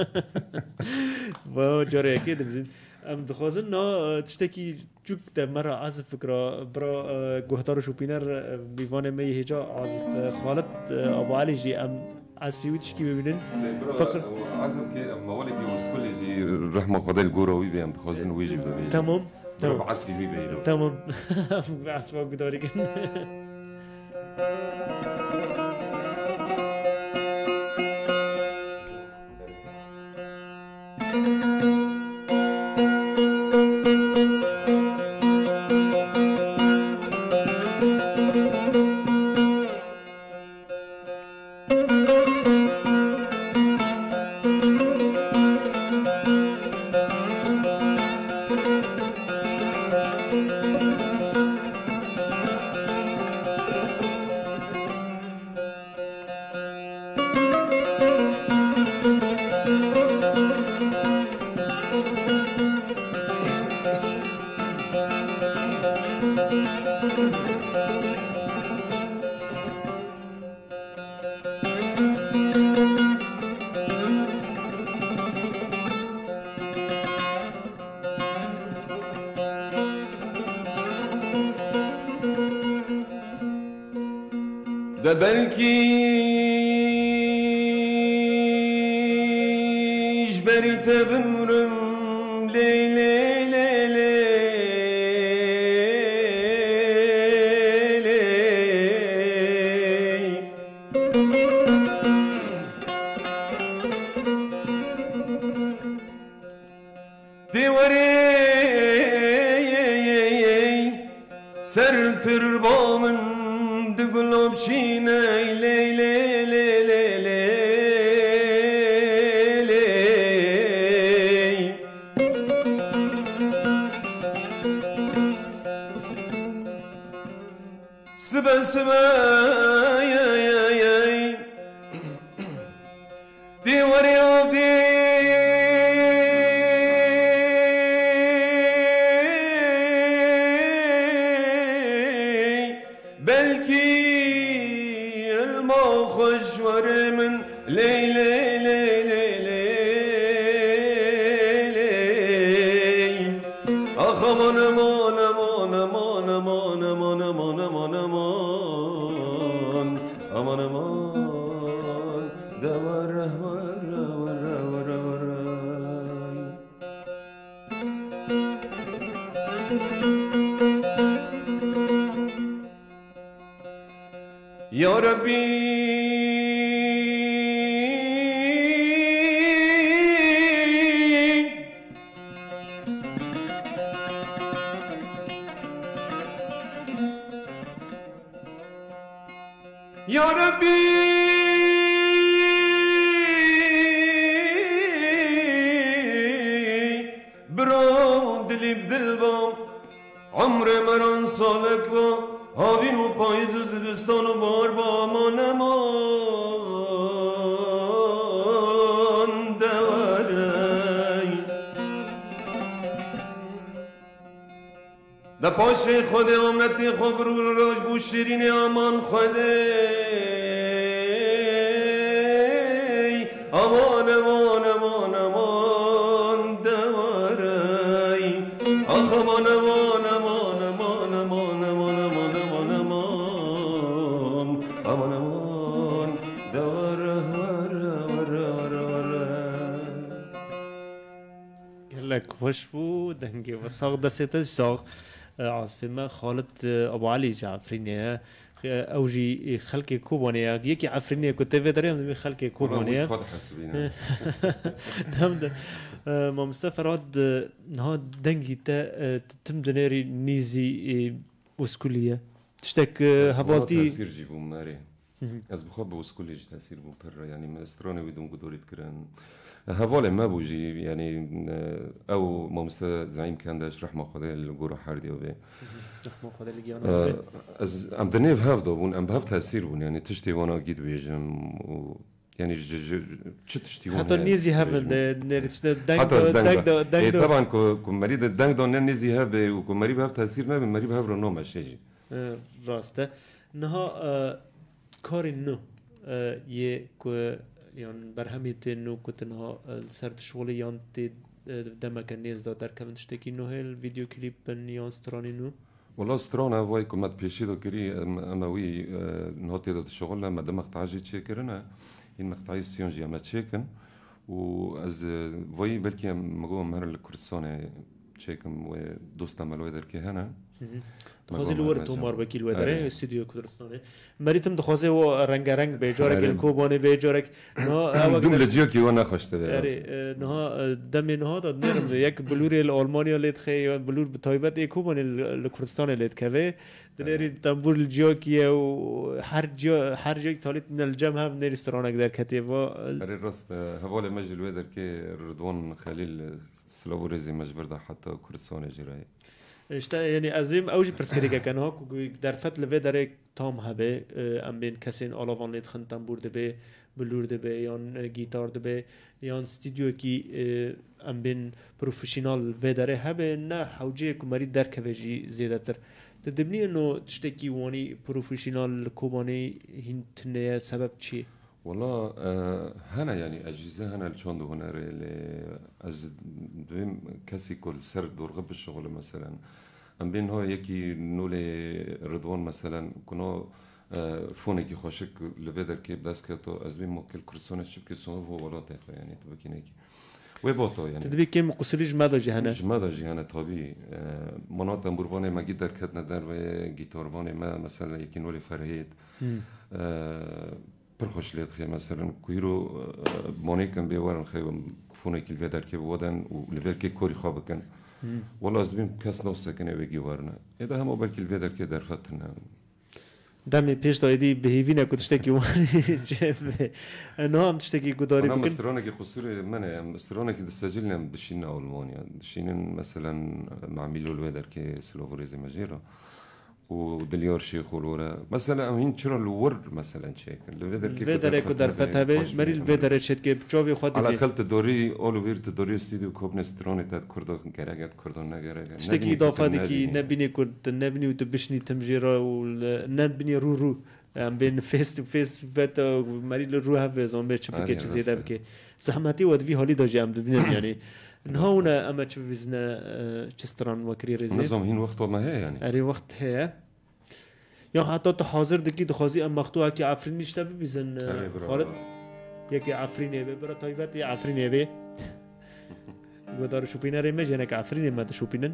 Speaker 2: و جاري أكيد بزين. دخوازن نا تشتكي چوك مرة عزف فكرة برا جوهدار شو بينر بيوان مي هجا عزف خالد أبو علي جي عزفي ويتش كي ببينن
Speaker 3: فقر عزف كي موالدي وسكول يجي رحمة قضاء الجورة ويبي عم تخوازن ويجي ببيجي
Speaker 2: تمام
Speaker 3: تمام عزفي ويبي
Speaker 2: تمام عزفه قداري كن
Speaker 1: لبلكي جبرت بمرم ليلي سر تربا من دقلب شيناي لي لي لي لي لي لي سبا سبا يا يا يا دي وريا دي من لي لي لي لي لي أخ من من من من من من من من من من دور ور ور ور ور يا ربي يا ربي براد لي بدلبام عمري مران سالك با هاوين و پاییز و زمستان و بار با ما نمان دواری ده پاش خود امنتی خوب رو روش بو شیرین امان خوده امان امان امان امان دواری آخ امان امان امان امان امان امان امان امان امان امان امان دواره
Speaker 2: لك خوش بو دنگي وساق دست الساق عاصفه ما خالد ابو علي جعفريني اوجي خلقي كوبونيا يكي عفريني كنت بدري من خلقي كوبونيا نعم ما مصطفى راد نها دنگي تا تم دنيري نيزي وسكوليه تشتك هبالتي
Speaker 3: تاثير جيبو ماري از بخوب وسكوليه تاثير بو بر يعني مستروني بدون قدورة كران هفالي ما بوجي يعني او ممسا زعيم كان داش رحمه خدا الجورا حاردي وبي
Speaker 2: رحمه خدا اللي جانا
Speaker 3: از ام دنيف هافدو بون ام بهاف تاثير بون يعني تشتي وانا جيت بيجم يعني تشتي وانا
Speaker 2: حتى نيزي هاف
Speaker 3: دانك طبعا كو مريض الدانك دون نيزي هاف وكو مريض هاف تاثير ما مريض هاف رنو ماشي
Speaker 2: راسته نها كارينو يه كو يعني برهميت انه كنت انها سرد شغلي يانتي دمك الناس دا در كمان تشتكي انه هاي الفيديو كليب يان ستراني نو
Speaker 3: والله سترانا فاي كمات بيشيدو كري اما وي نهوتي دا الشغل لما دمك تعجي تشيكرنا ين مقطعي سيونجي اما تشيكن و از فاي بلكي مقوم مهر الكرسوني تشيكم ودوستا مالوي دركي هنا
Speaker 2: دخوازی لور تو مار بکی لودره استودیو کردستانه مریتم دخوازی و رنگ رنگ بیجارک الکوبانه بیجارک نه
Speaker 3: دوم لجیو کی و نخوشته
Speaker 2: اره نه دم نه داد نرم یک بلور الالمانیا لید خی بلور بتایبت یک کوبانه لکردستان لید که دنیری تنبور الجیو کی و هر جای تالیت من الجمع هم نریسترانک در کتیبا
Speaker 3: اره راست هوال مجل لودر که رضوان خلیل سلاورزی مجبر ده حتی کردستان جرای
Speaker 2: اشتا يعني عظيم اوجي برسكريكا كان هاك در فتل في درك تام هبه ام بين كسين الاوان ليت خن تنبور دبه بلور دبه يان گيتار دبه يان استوديو كي ام بين بروفيشنال في دره هبه نه حوجي كمري در كوجي زيادتر تدبني انه تشتكي واني بروفيشنال كوباني هنتنه سبب چي
Speaker 3: والله هنا يعني أجهزة هنا الشوندو هنا از دویم کسی کل سر دورغب الشغل مثلا ام بين هو يكي نولي رضوان مثلا كنو فوني كي خوشك لفيدر كي باسكتو ازبي موكل كرسونه شبكي صوف ولا تاخ يعني تبكينيكي ويبوتو يعني
Speaker 2: تدبي كم قصريج ماذا جهنا
Speaker 3: جمادا جهانا طبيعي مناطق برفاني ما جيتر كتنا در و جيتارواني ما مثلا يكين ولي فرهيد برخوش ليد خي مثلا كويرو مونيكن بيوارن خي فوني كي الفيدر كي بودن ولفير كي كوري خوابكن والله ازبيم كاس نوسا كنا بيجي وارنا إذا هم بالك الفيدر كي در فتنا
Speaker 2: دامي بيش تايدي بهيفينا كنت تشتكي جيب أنا هم تشتكي كداري
Speaker 3: أنا
Speaker 2: بكن
Speaker 3: مسترونك قصوري من مسترونك دستاجلنا دشينا أولمانيا دشينا مثلا مع ميلو الويدر كي سلوفوريزي ماجيرا ودليور شيخ ولورا مثلا هين شرا الور مثلا شيء الويدر كي
Speaker 2: فيدر اكو در فتها به مري الفيدر شت كي بچوي خود
Speaker 3: على خلت دوري اولوير دوري استوديو كوبن ستروني تاد كردو كراجات كردو نغرا
Speaker 2: تشتكي اضافه ديكي نبني كنت نبني وتبشني تمجيرا ونبني رو ام بين فيس تو فيس فتا مري الروح هفزون بيش بكي زياده بكي زحمتي ود في هولي دوجي ام دبني يعني هنا اما تشوفزنا تشستران وكري ريزي
Speaker 3: نظام هين وقت ما هي يعني
Speaker 2: اري وقت هي یا حتی تو حاضر دکی دخوازی ام مقطوعه که عفرینی شته ببیزن خالد یکی عفرینه به برای تایبت یه عفرینه به گودار شوپینه ری مجنه که عفرینه مد شوپینن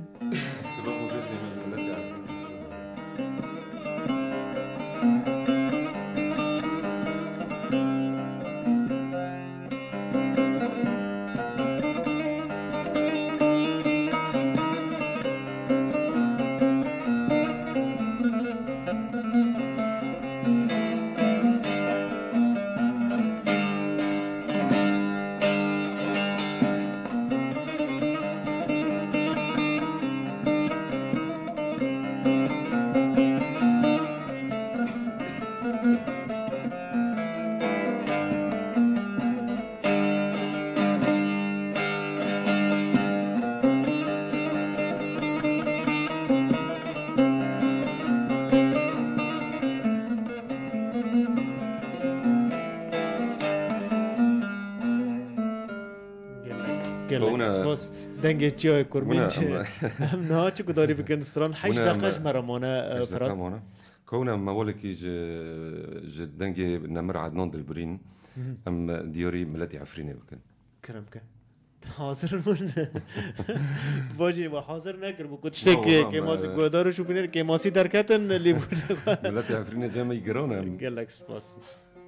Speaker 2: دنگه چیه کرمین چه نه چه کداری بکن استران 8 دقیقه مرمانه فرات
Speaker 3: كونا مولكي دنگه نمر عدنان دلبرين ام ديوري ملاتي عفرينه بكن
Speaker 2: كرمك حاضر من باجي ما حاضر نكر بكو تشتكي كيماسي گودارو شو بينر كيماسي دركتن اللي
Speaker 3: ملاتي عفرينه جامع يقرونا
Speaker 2: قال لك سباس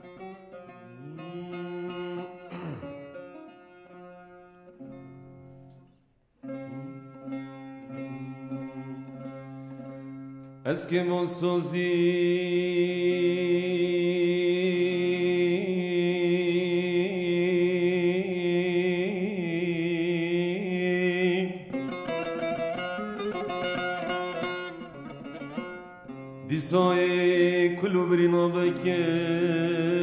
Speaker 1: اسكيمون سوزي ديساي كلو برينا بكي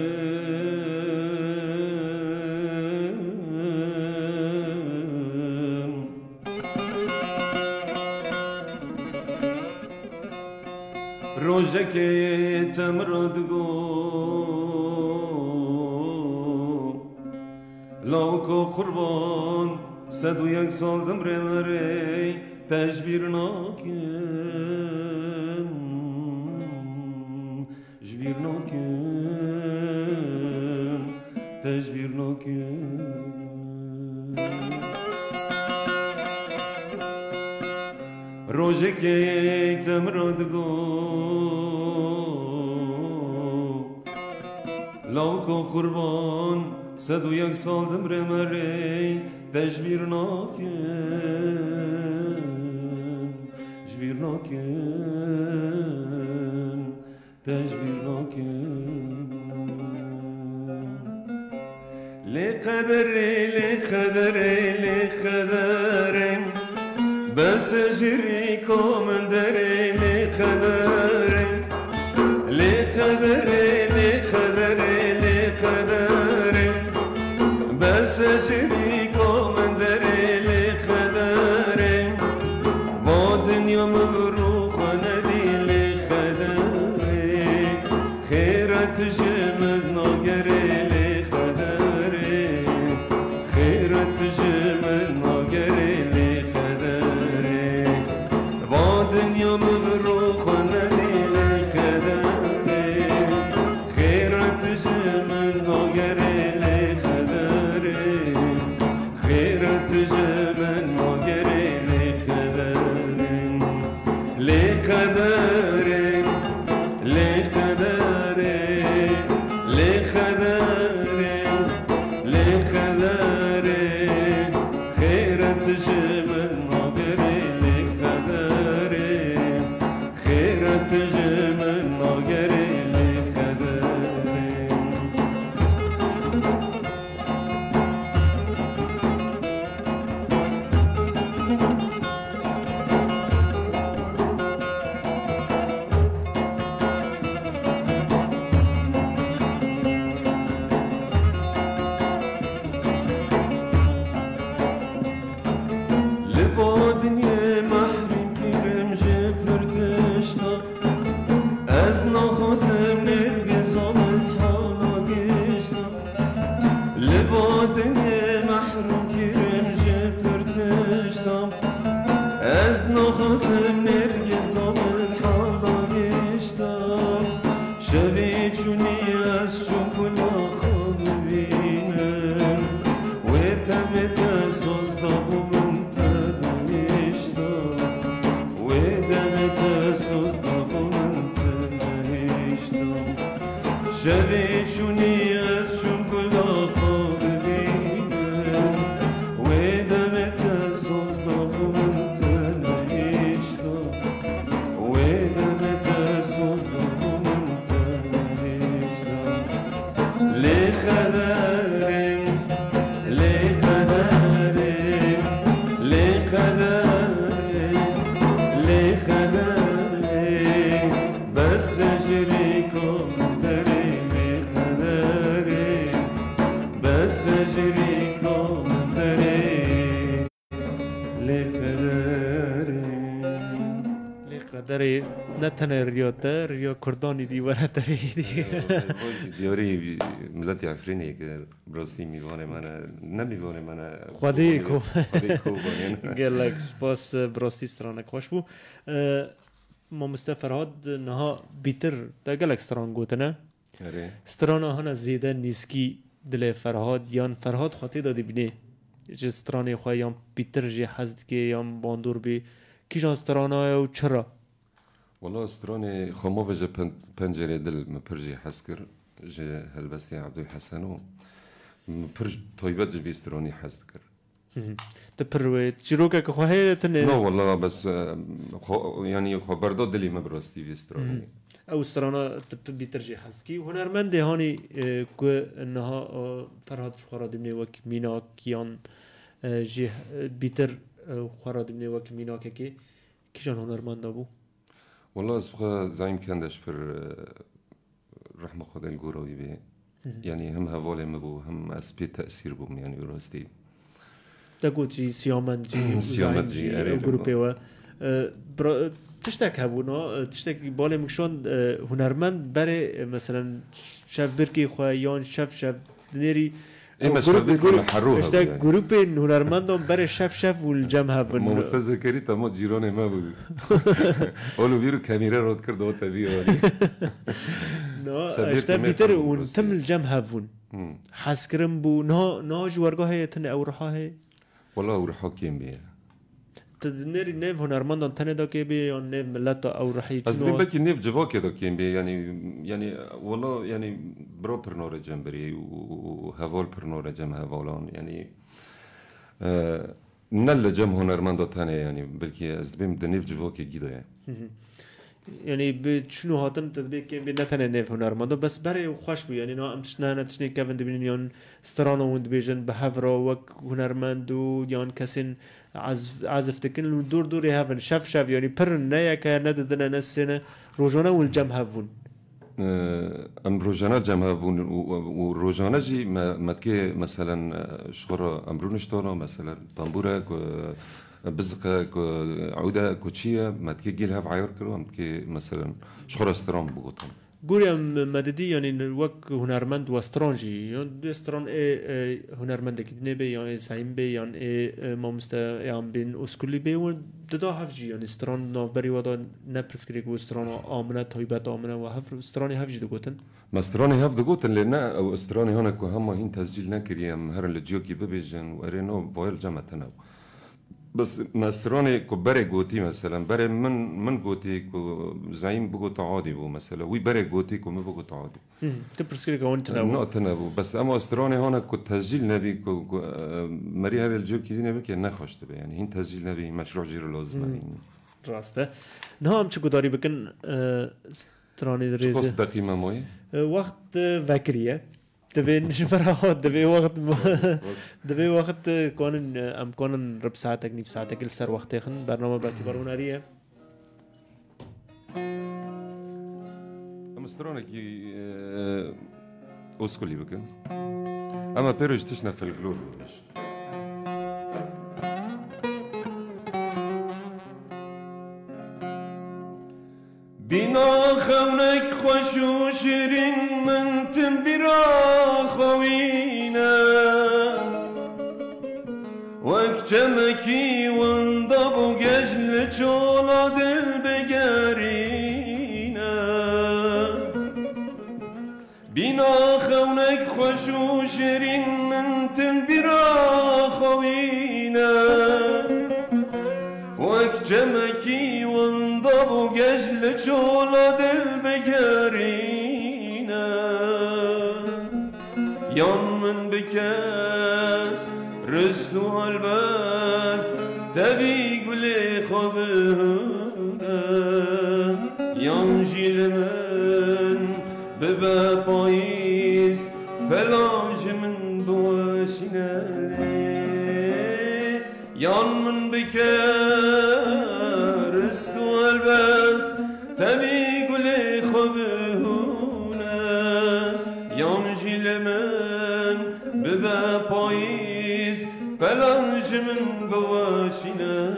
Speaker 1: روزك تمرد گو لاوكو قربان 101 سال دمري تجبير ناكن جبير ناكن تجبير ناكن روزك تمرد گو لاوكو قربان 101 سال دمري تجبير ناكن جبير ناكن تجبير ناكن لقدري لقدري لقدري بس جريكم دري لقدري لقدري لقدري لقدري بس جريكم دري لقدري ودنيا مبروك ندي لقدري خيرة جمد ناقري لقدري خيرة جمد ناقري لقدري ودنيا مبروك ندي لقدري جمن ناگری لقدری خیرت جمن ناگری لقدری از نخواستم نرگس آمد حالا گشتم لبادن محروم کرم جپرتشتم از نخواستم نرگس آمد حالا گشتم شبی چونی از شکلا خواب بینم و دمت سازدم و من تبیشتم و دمت سازدم و من شبی چونی از شکلا خواب بینم و دمت سازدم و من تنهیشتم و دمت سازدم و من تنهیشتم لقدرم لقدرم لقدرم لقدرم بس جری کن سجری کام دری
Speaker 2: لقدری نتنه ریاته ریا کردانی دیوانه داری
Speaker 3: دیاری ملت عفرینی که براستی میوانه منه نمیوانه منه
Speaker 2: خواهده کو گلک سپاس براستی سرانه خوش بو ما مستفرهاد نها بیتر دا گلک سران گوتنه سترانه هانا زیده نیسکی دل فرهاد یان فرهاد خاطی دادی بینه چه سترانه خواه یان پیتر جی حزد که یان باندور بی کیشان سترانه و چرا؟
Speaker 3: والله سترانه خمو وجه پنجره دل مپرجی حزد کر جه هلبستی عبدوی حسنو مپرج طایبت جه بی سترانه حزد کر
Speaker 2: تپروه چیروکه که خواهی تنه؟
Speaker 3: نه والله بس یعنی خواه برداد دلی مبراستی بی سترانه
Speaker 2: او سترانه بیترجی هست کی هنرمند هانی که انها فرهاد خورادیمنی وک مینا کیان جه بیتر خورادیمنی وک مینا که کیشان هنرمند ابو
Speaker 3: والله از بخوا زعیم کندش پر رحمه خدا الگوراوی به یعنی هم حواله مبو هم از پی تأثیر بوم یعنی راستی
Speaker 2: تقول جی سیامند جی گروپی و تشتك هبونا تشتك بالي مكشون هنرمند بري مثلا شاف بركي خويان شاف نيري تشتك جروب هنرمندهم بري شاف والجمع هبون
Speaker 3: ما مستذكري تما جيراني ما بود اولو فيرو كاميرا رود كرد و تبيه
Speaker 2: نو اشتا بيتر ونتم الجمع هبون حس كرم بو نا جوارگاه هي تن او رحاه
Speaker 3: والله او رحاه كيم بيه
Speaker 2: تدنيري نيف هنرمندان تنه دا كي بي يان نيف ملتا او رحي
Speaker 3: أصلاً بكي نيف جواكي دا كيم بي يعني والله يعني برو برنور جنبري وهفول برنور جم هفولان يعني نل جم هنرمندان تنه يعني بلكي أصلاً بي نيف جواكي جيدا
Speaker 2: يعني بشنو هاتن تدبيك كيم بي نتنه نيف هنرمندان بس بري خوش بي يعني نا امتشنا نتشني كيفن دبين يان سترانو وند بيجن بحفرا وك هنرمندو يان كسين عزف تكن دور هافن شاف يعني پر نيا نددنا نسنه روجانا والجم هافون
Speaker 3: ام روجانا جم هافون وروجانا جي متكي مثلا شغل امرونشتونا مثلا طنبورك بزقك عوده كوتشيه متكي جيل هاف عيار كرو متكي مثلا شغل استرام بوطن
Speaker 2: قولي مددي يعني وك هنرمند واسترانجي يعني استران هنرمند كدني بي يعني زعيم بي يعني ما مستا يعني بين اسكولي بي وددا هفجي يعني استران نافبري ودا نبرسكريك واستران آمنه تايبت آمنه وهف استراني هفجي دقوتن
Speaker 3: ما استراني هف دقوتن لنا او استراني هناك وهم هين تسجيل نكري مهرن لجيوكي ببيجن وارينو فويل جامعتنا بس مثراني كبري جوتي مثلا بري من جوتي كو زعيم بقوت عادي بو مثلا وي بري جوتي كو ما بقوت عادي
Speaker 2: تبرسكري كون تناو
Speaker 3: النقطة نبو بس أما استراني هنا كنت تسجيل نبي مريها الجو كذي نبي كي نخش تبي يعني هين تسجيل نبي مشروع جير لازم يعني
Speaker 2: راسته نعم شو قداري بكن استراني دريزة
Speaker 3: قص دقيقة موي
Speaker 2: وقت فكرية دبي نشبرها دبي وقت كون ام كون رب ساعتك نيف ساعتك السر وقت يخن برنامج باعتبار ناريه
Speaker 3: أما استراني كي أسكولي بكن أما بيرج تشنا في الجلوب
Speaker 1: بنا خونك خوش و شیرین من تنبیرا خوینا وک جمکی وندب و گجل چولا دل بگرینا بنا خونك خوش و شیرین من تنبیرا خوینا وك جمكي وانضب وججل شولا دل بكارينا يوم من بكى رسلو هالبست تبي قولي خبهنا يوم جيل من ببا بايس فلاج من بواشنا يوم من بكار استوى البس تبي قولي خبهونا يوم جيل من ببا بايس فلاج من بواشنا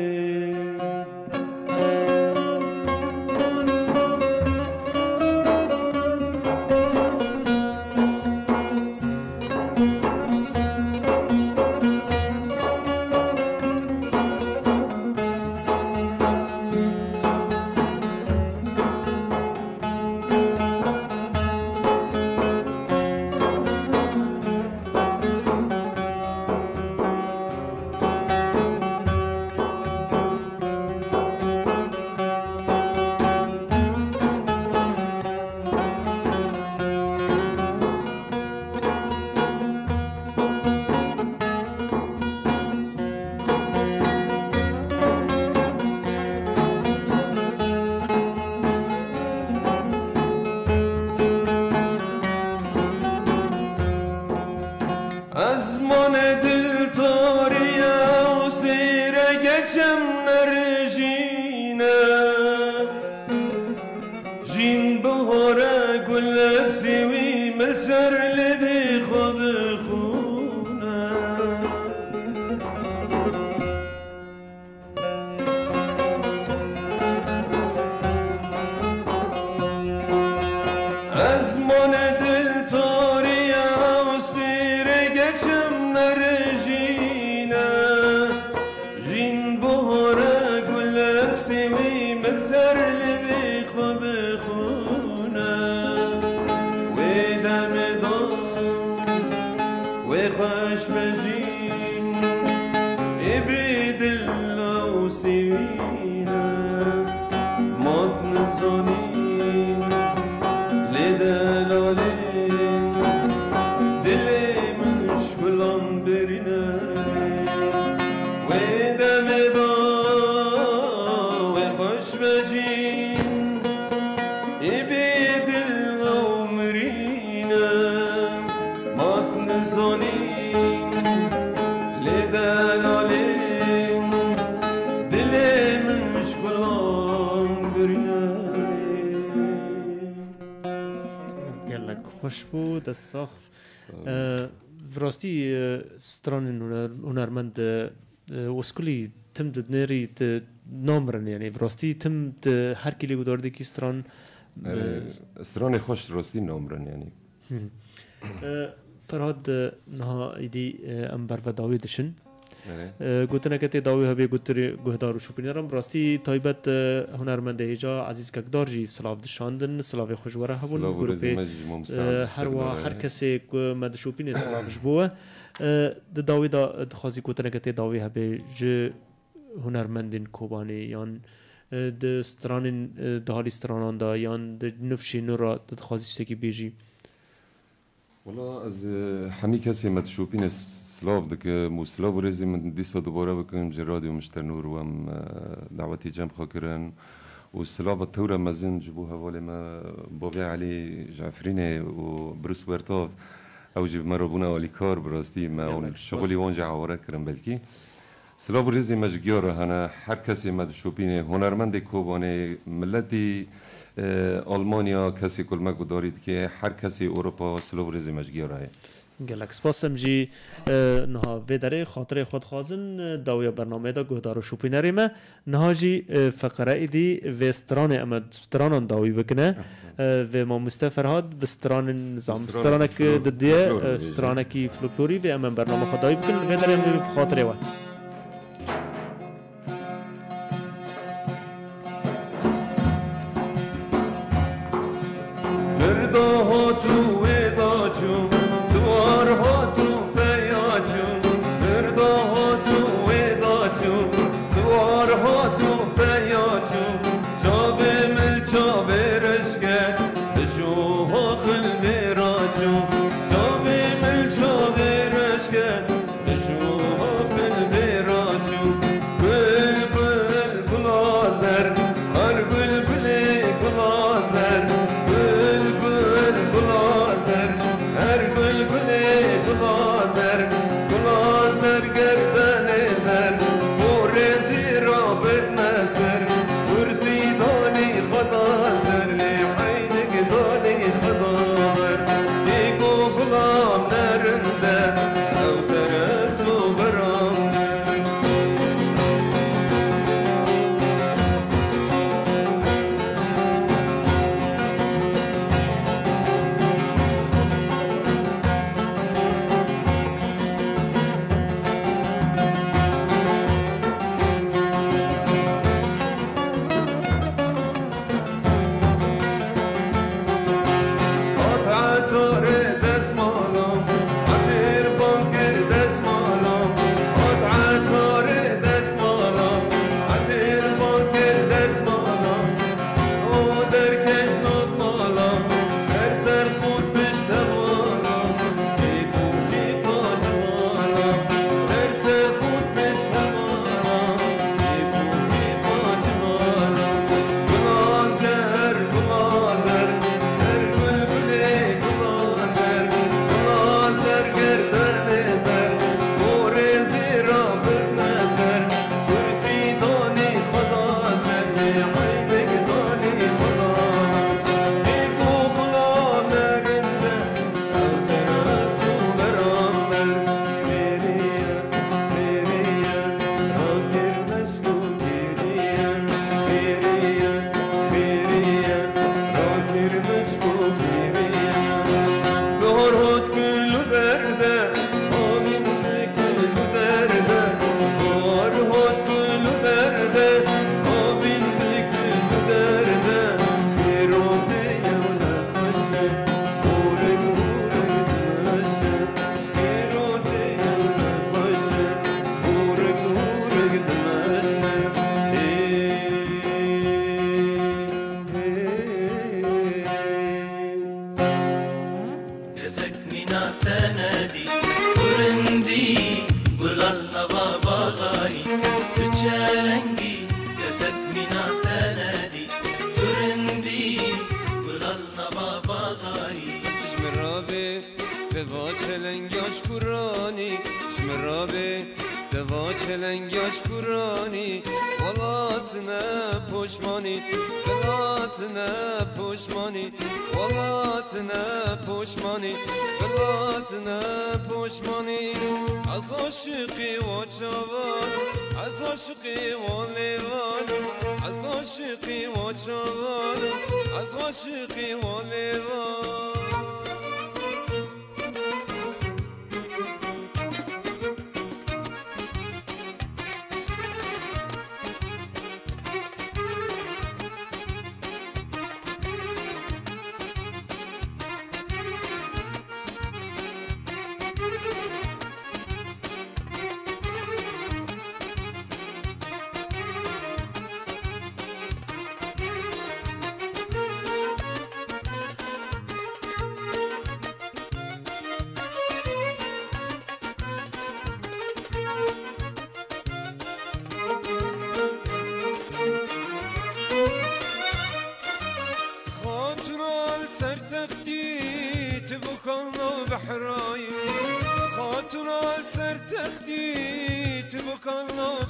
Speaker 1: Azman edil tarihe o seyre geçenler jine Jin bahara güllek sevi meserledi khadı khuna Azman edil tarihe o seyre geçenler jine Jin bahara güllek sevi meserledi khadı khuna Ve demedan ve خوش بجين ابيد الله سوينا مات نزانين لدلالين دلي مشغولان برنا ودمدا وخوش بجين ابيد الله مرينا مات نزانين لدلالين دلي مشغولان برنا
Speaker 2: يلا خوش بود الصخر براستی ستران هنرمند وسکولی تم دنری نامرن یعنی براستی تم هر کلی بودارده کی ستران
Speaker 3: استراني خوش راسي نومرن يعني
Speaker 2: فرهاد نها ایدی ام بر و داوی دشن گوتنه که داوی هبی گوتری گهدارو شوپینرم براستی تایبت هنرمند هجا عزیز ککدار جی سلاف دشاندن سلاف خوشوره هبون گروپی هر و هر کسی که مد شوپین سلاف جبوه داوی دا دخوازی کوتنه که داوی هبه ج هنرمندین کوبانی یان د سترانین د حالی سترانان دا یان د نفشی نورا دخوازی شتکی بیجی
Speaker 3: والله از همه کسی متشوپین سلاف دکه مو سلاف ریزی من دیسا دوباره بکنم جرادی و مشتنور و هم دعوتی جمع خاکرن و سلاف التورة مزن جبوها والي ما بابي علي جعفريني وبروس بيرتوف او جيب مربونا والي كار براستي ما الشغلي وانجا عورا كرم بلكي سلاف ريزي مجگيارة هنا هر کسی مدشوبيني هنرمند کوباني ملتي آلمانیا کسی کلمه دارید که هر کسی اروپا سلاف ریزی مجگیاره هست
Speaker 2: گلک سپاسم جی نها ویدره خاطر خود خازن داویا برنامه دا گهدار و شوپینری ما نها جی فقره ایدی و ستران امد سترانان داوی بکنه و ما مستفرهاد و ستران نظام سترانک ددیه سترانکی فلکلوری و امن برنامه خود داوی بکنه ویدره خاطره وقت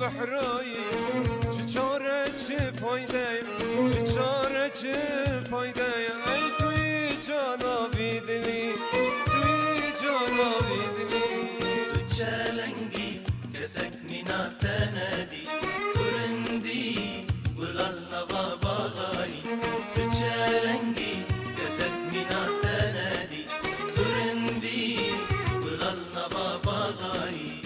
Speaker 1: بحرایی چه چاره چه فایده چه چاره چه فایده ای توی جاناوی دلی توی جاناوی دلی
Speaker 4: تو چلنگی کسک مینات ندی کرندی گلال نوا باغایی تو چلنگی کسک مینات ندی کرندی گلال نوا باغایی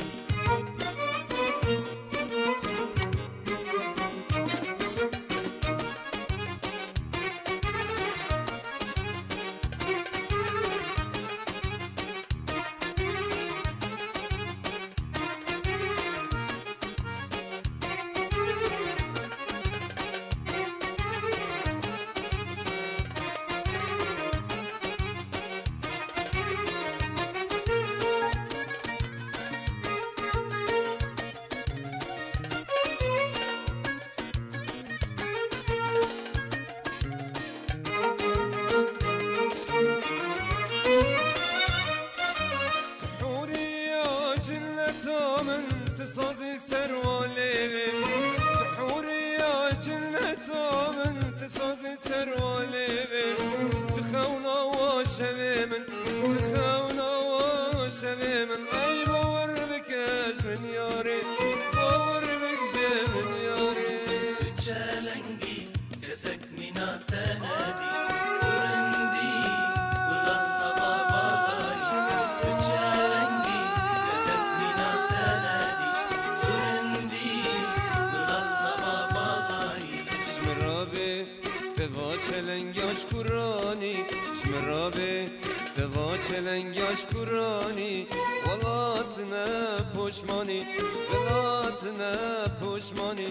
Speaker 1: تصازي سروالي تحوري يا جنة من تصازي سروالي تخونا وشميمن تخونا وشميمن أي باور بك من ياري باور بك من ياري
Speaker 4: تشالنجي كسك منا تنادي ورندي ولالنا بابا غالي تشالنجي كسك منا تنادي ورندي ولالنا بابا غالي
Speaker 1: شمرابي توا چلنگاش kurani شمرابي توا چلنگاش kurani ولاتنا پشمانی ولاتنا پشمانی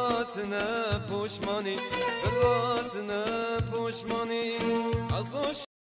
Speaker 1: ولاتنا پشمانی ولاتنا پشمانی از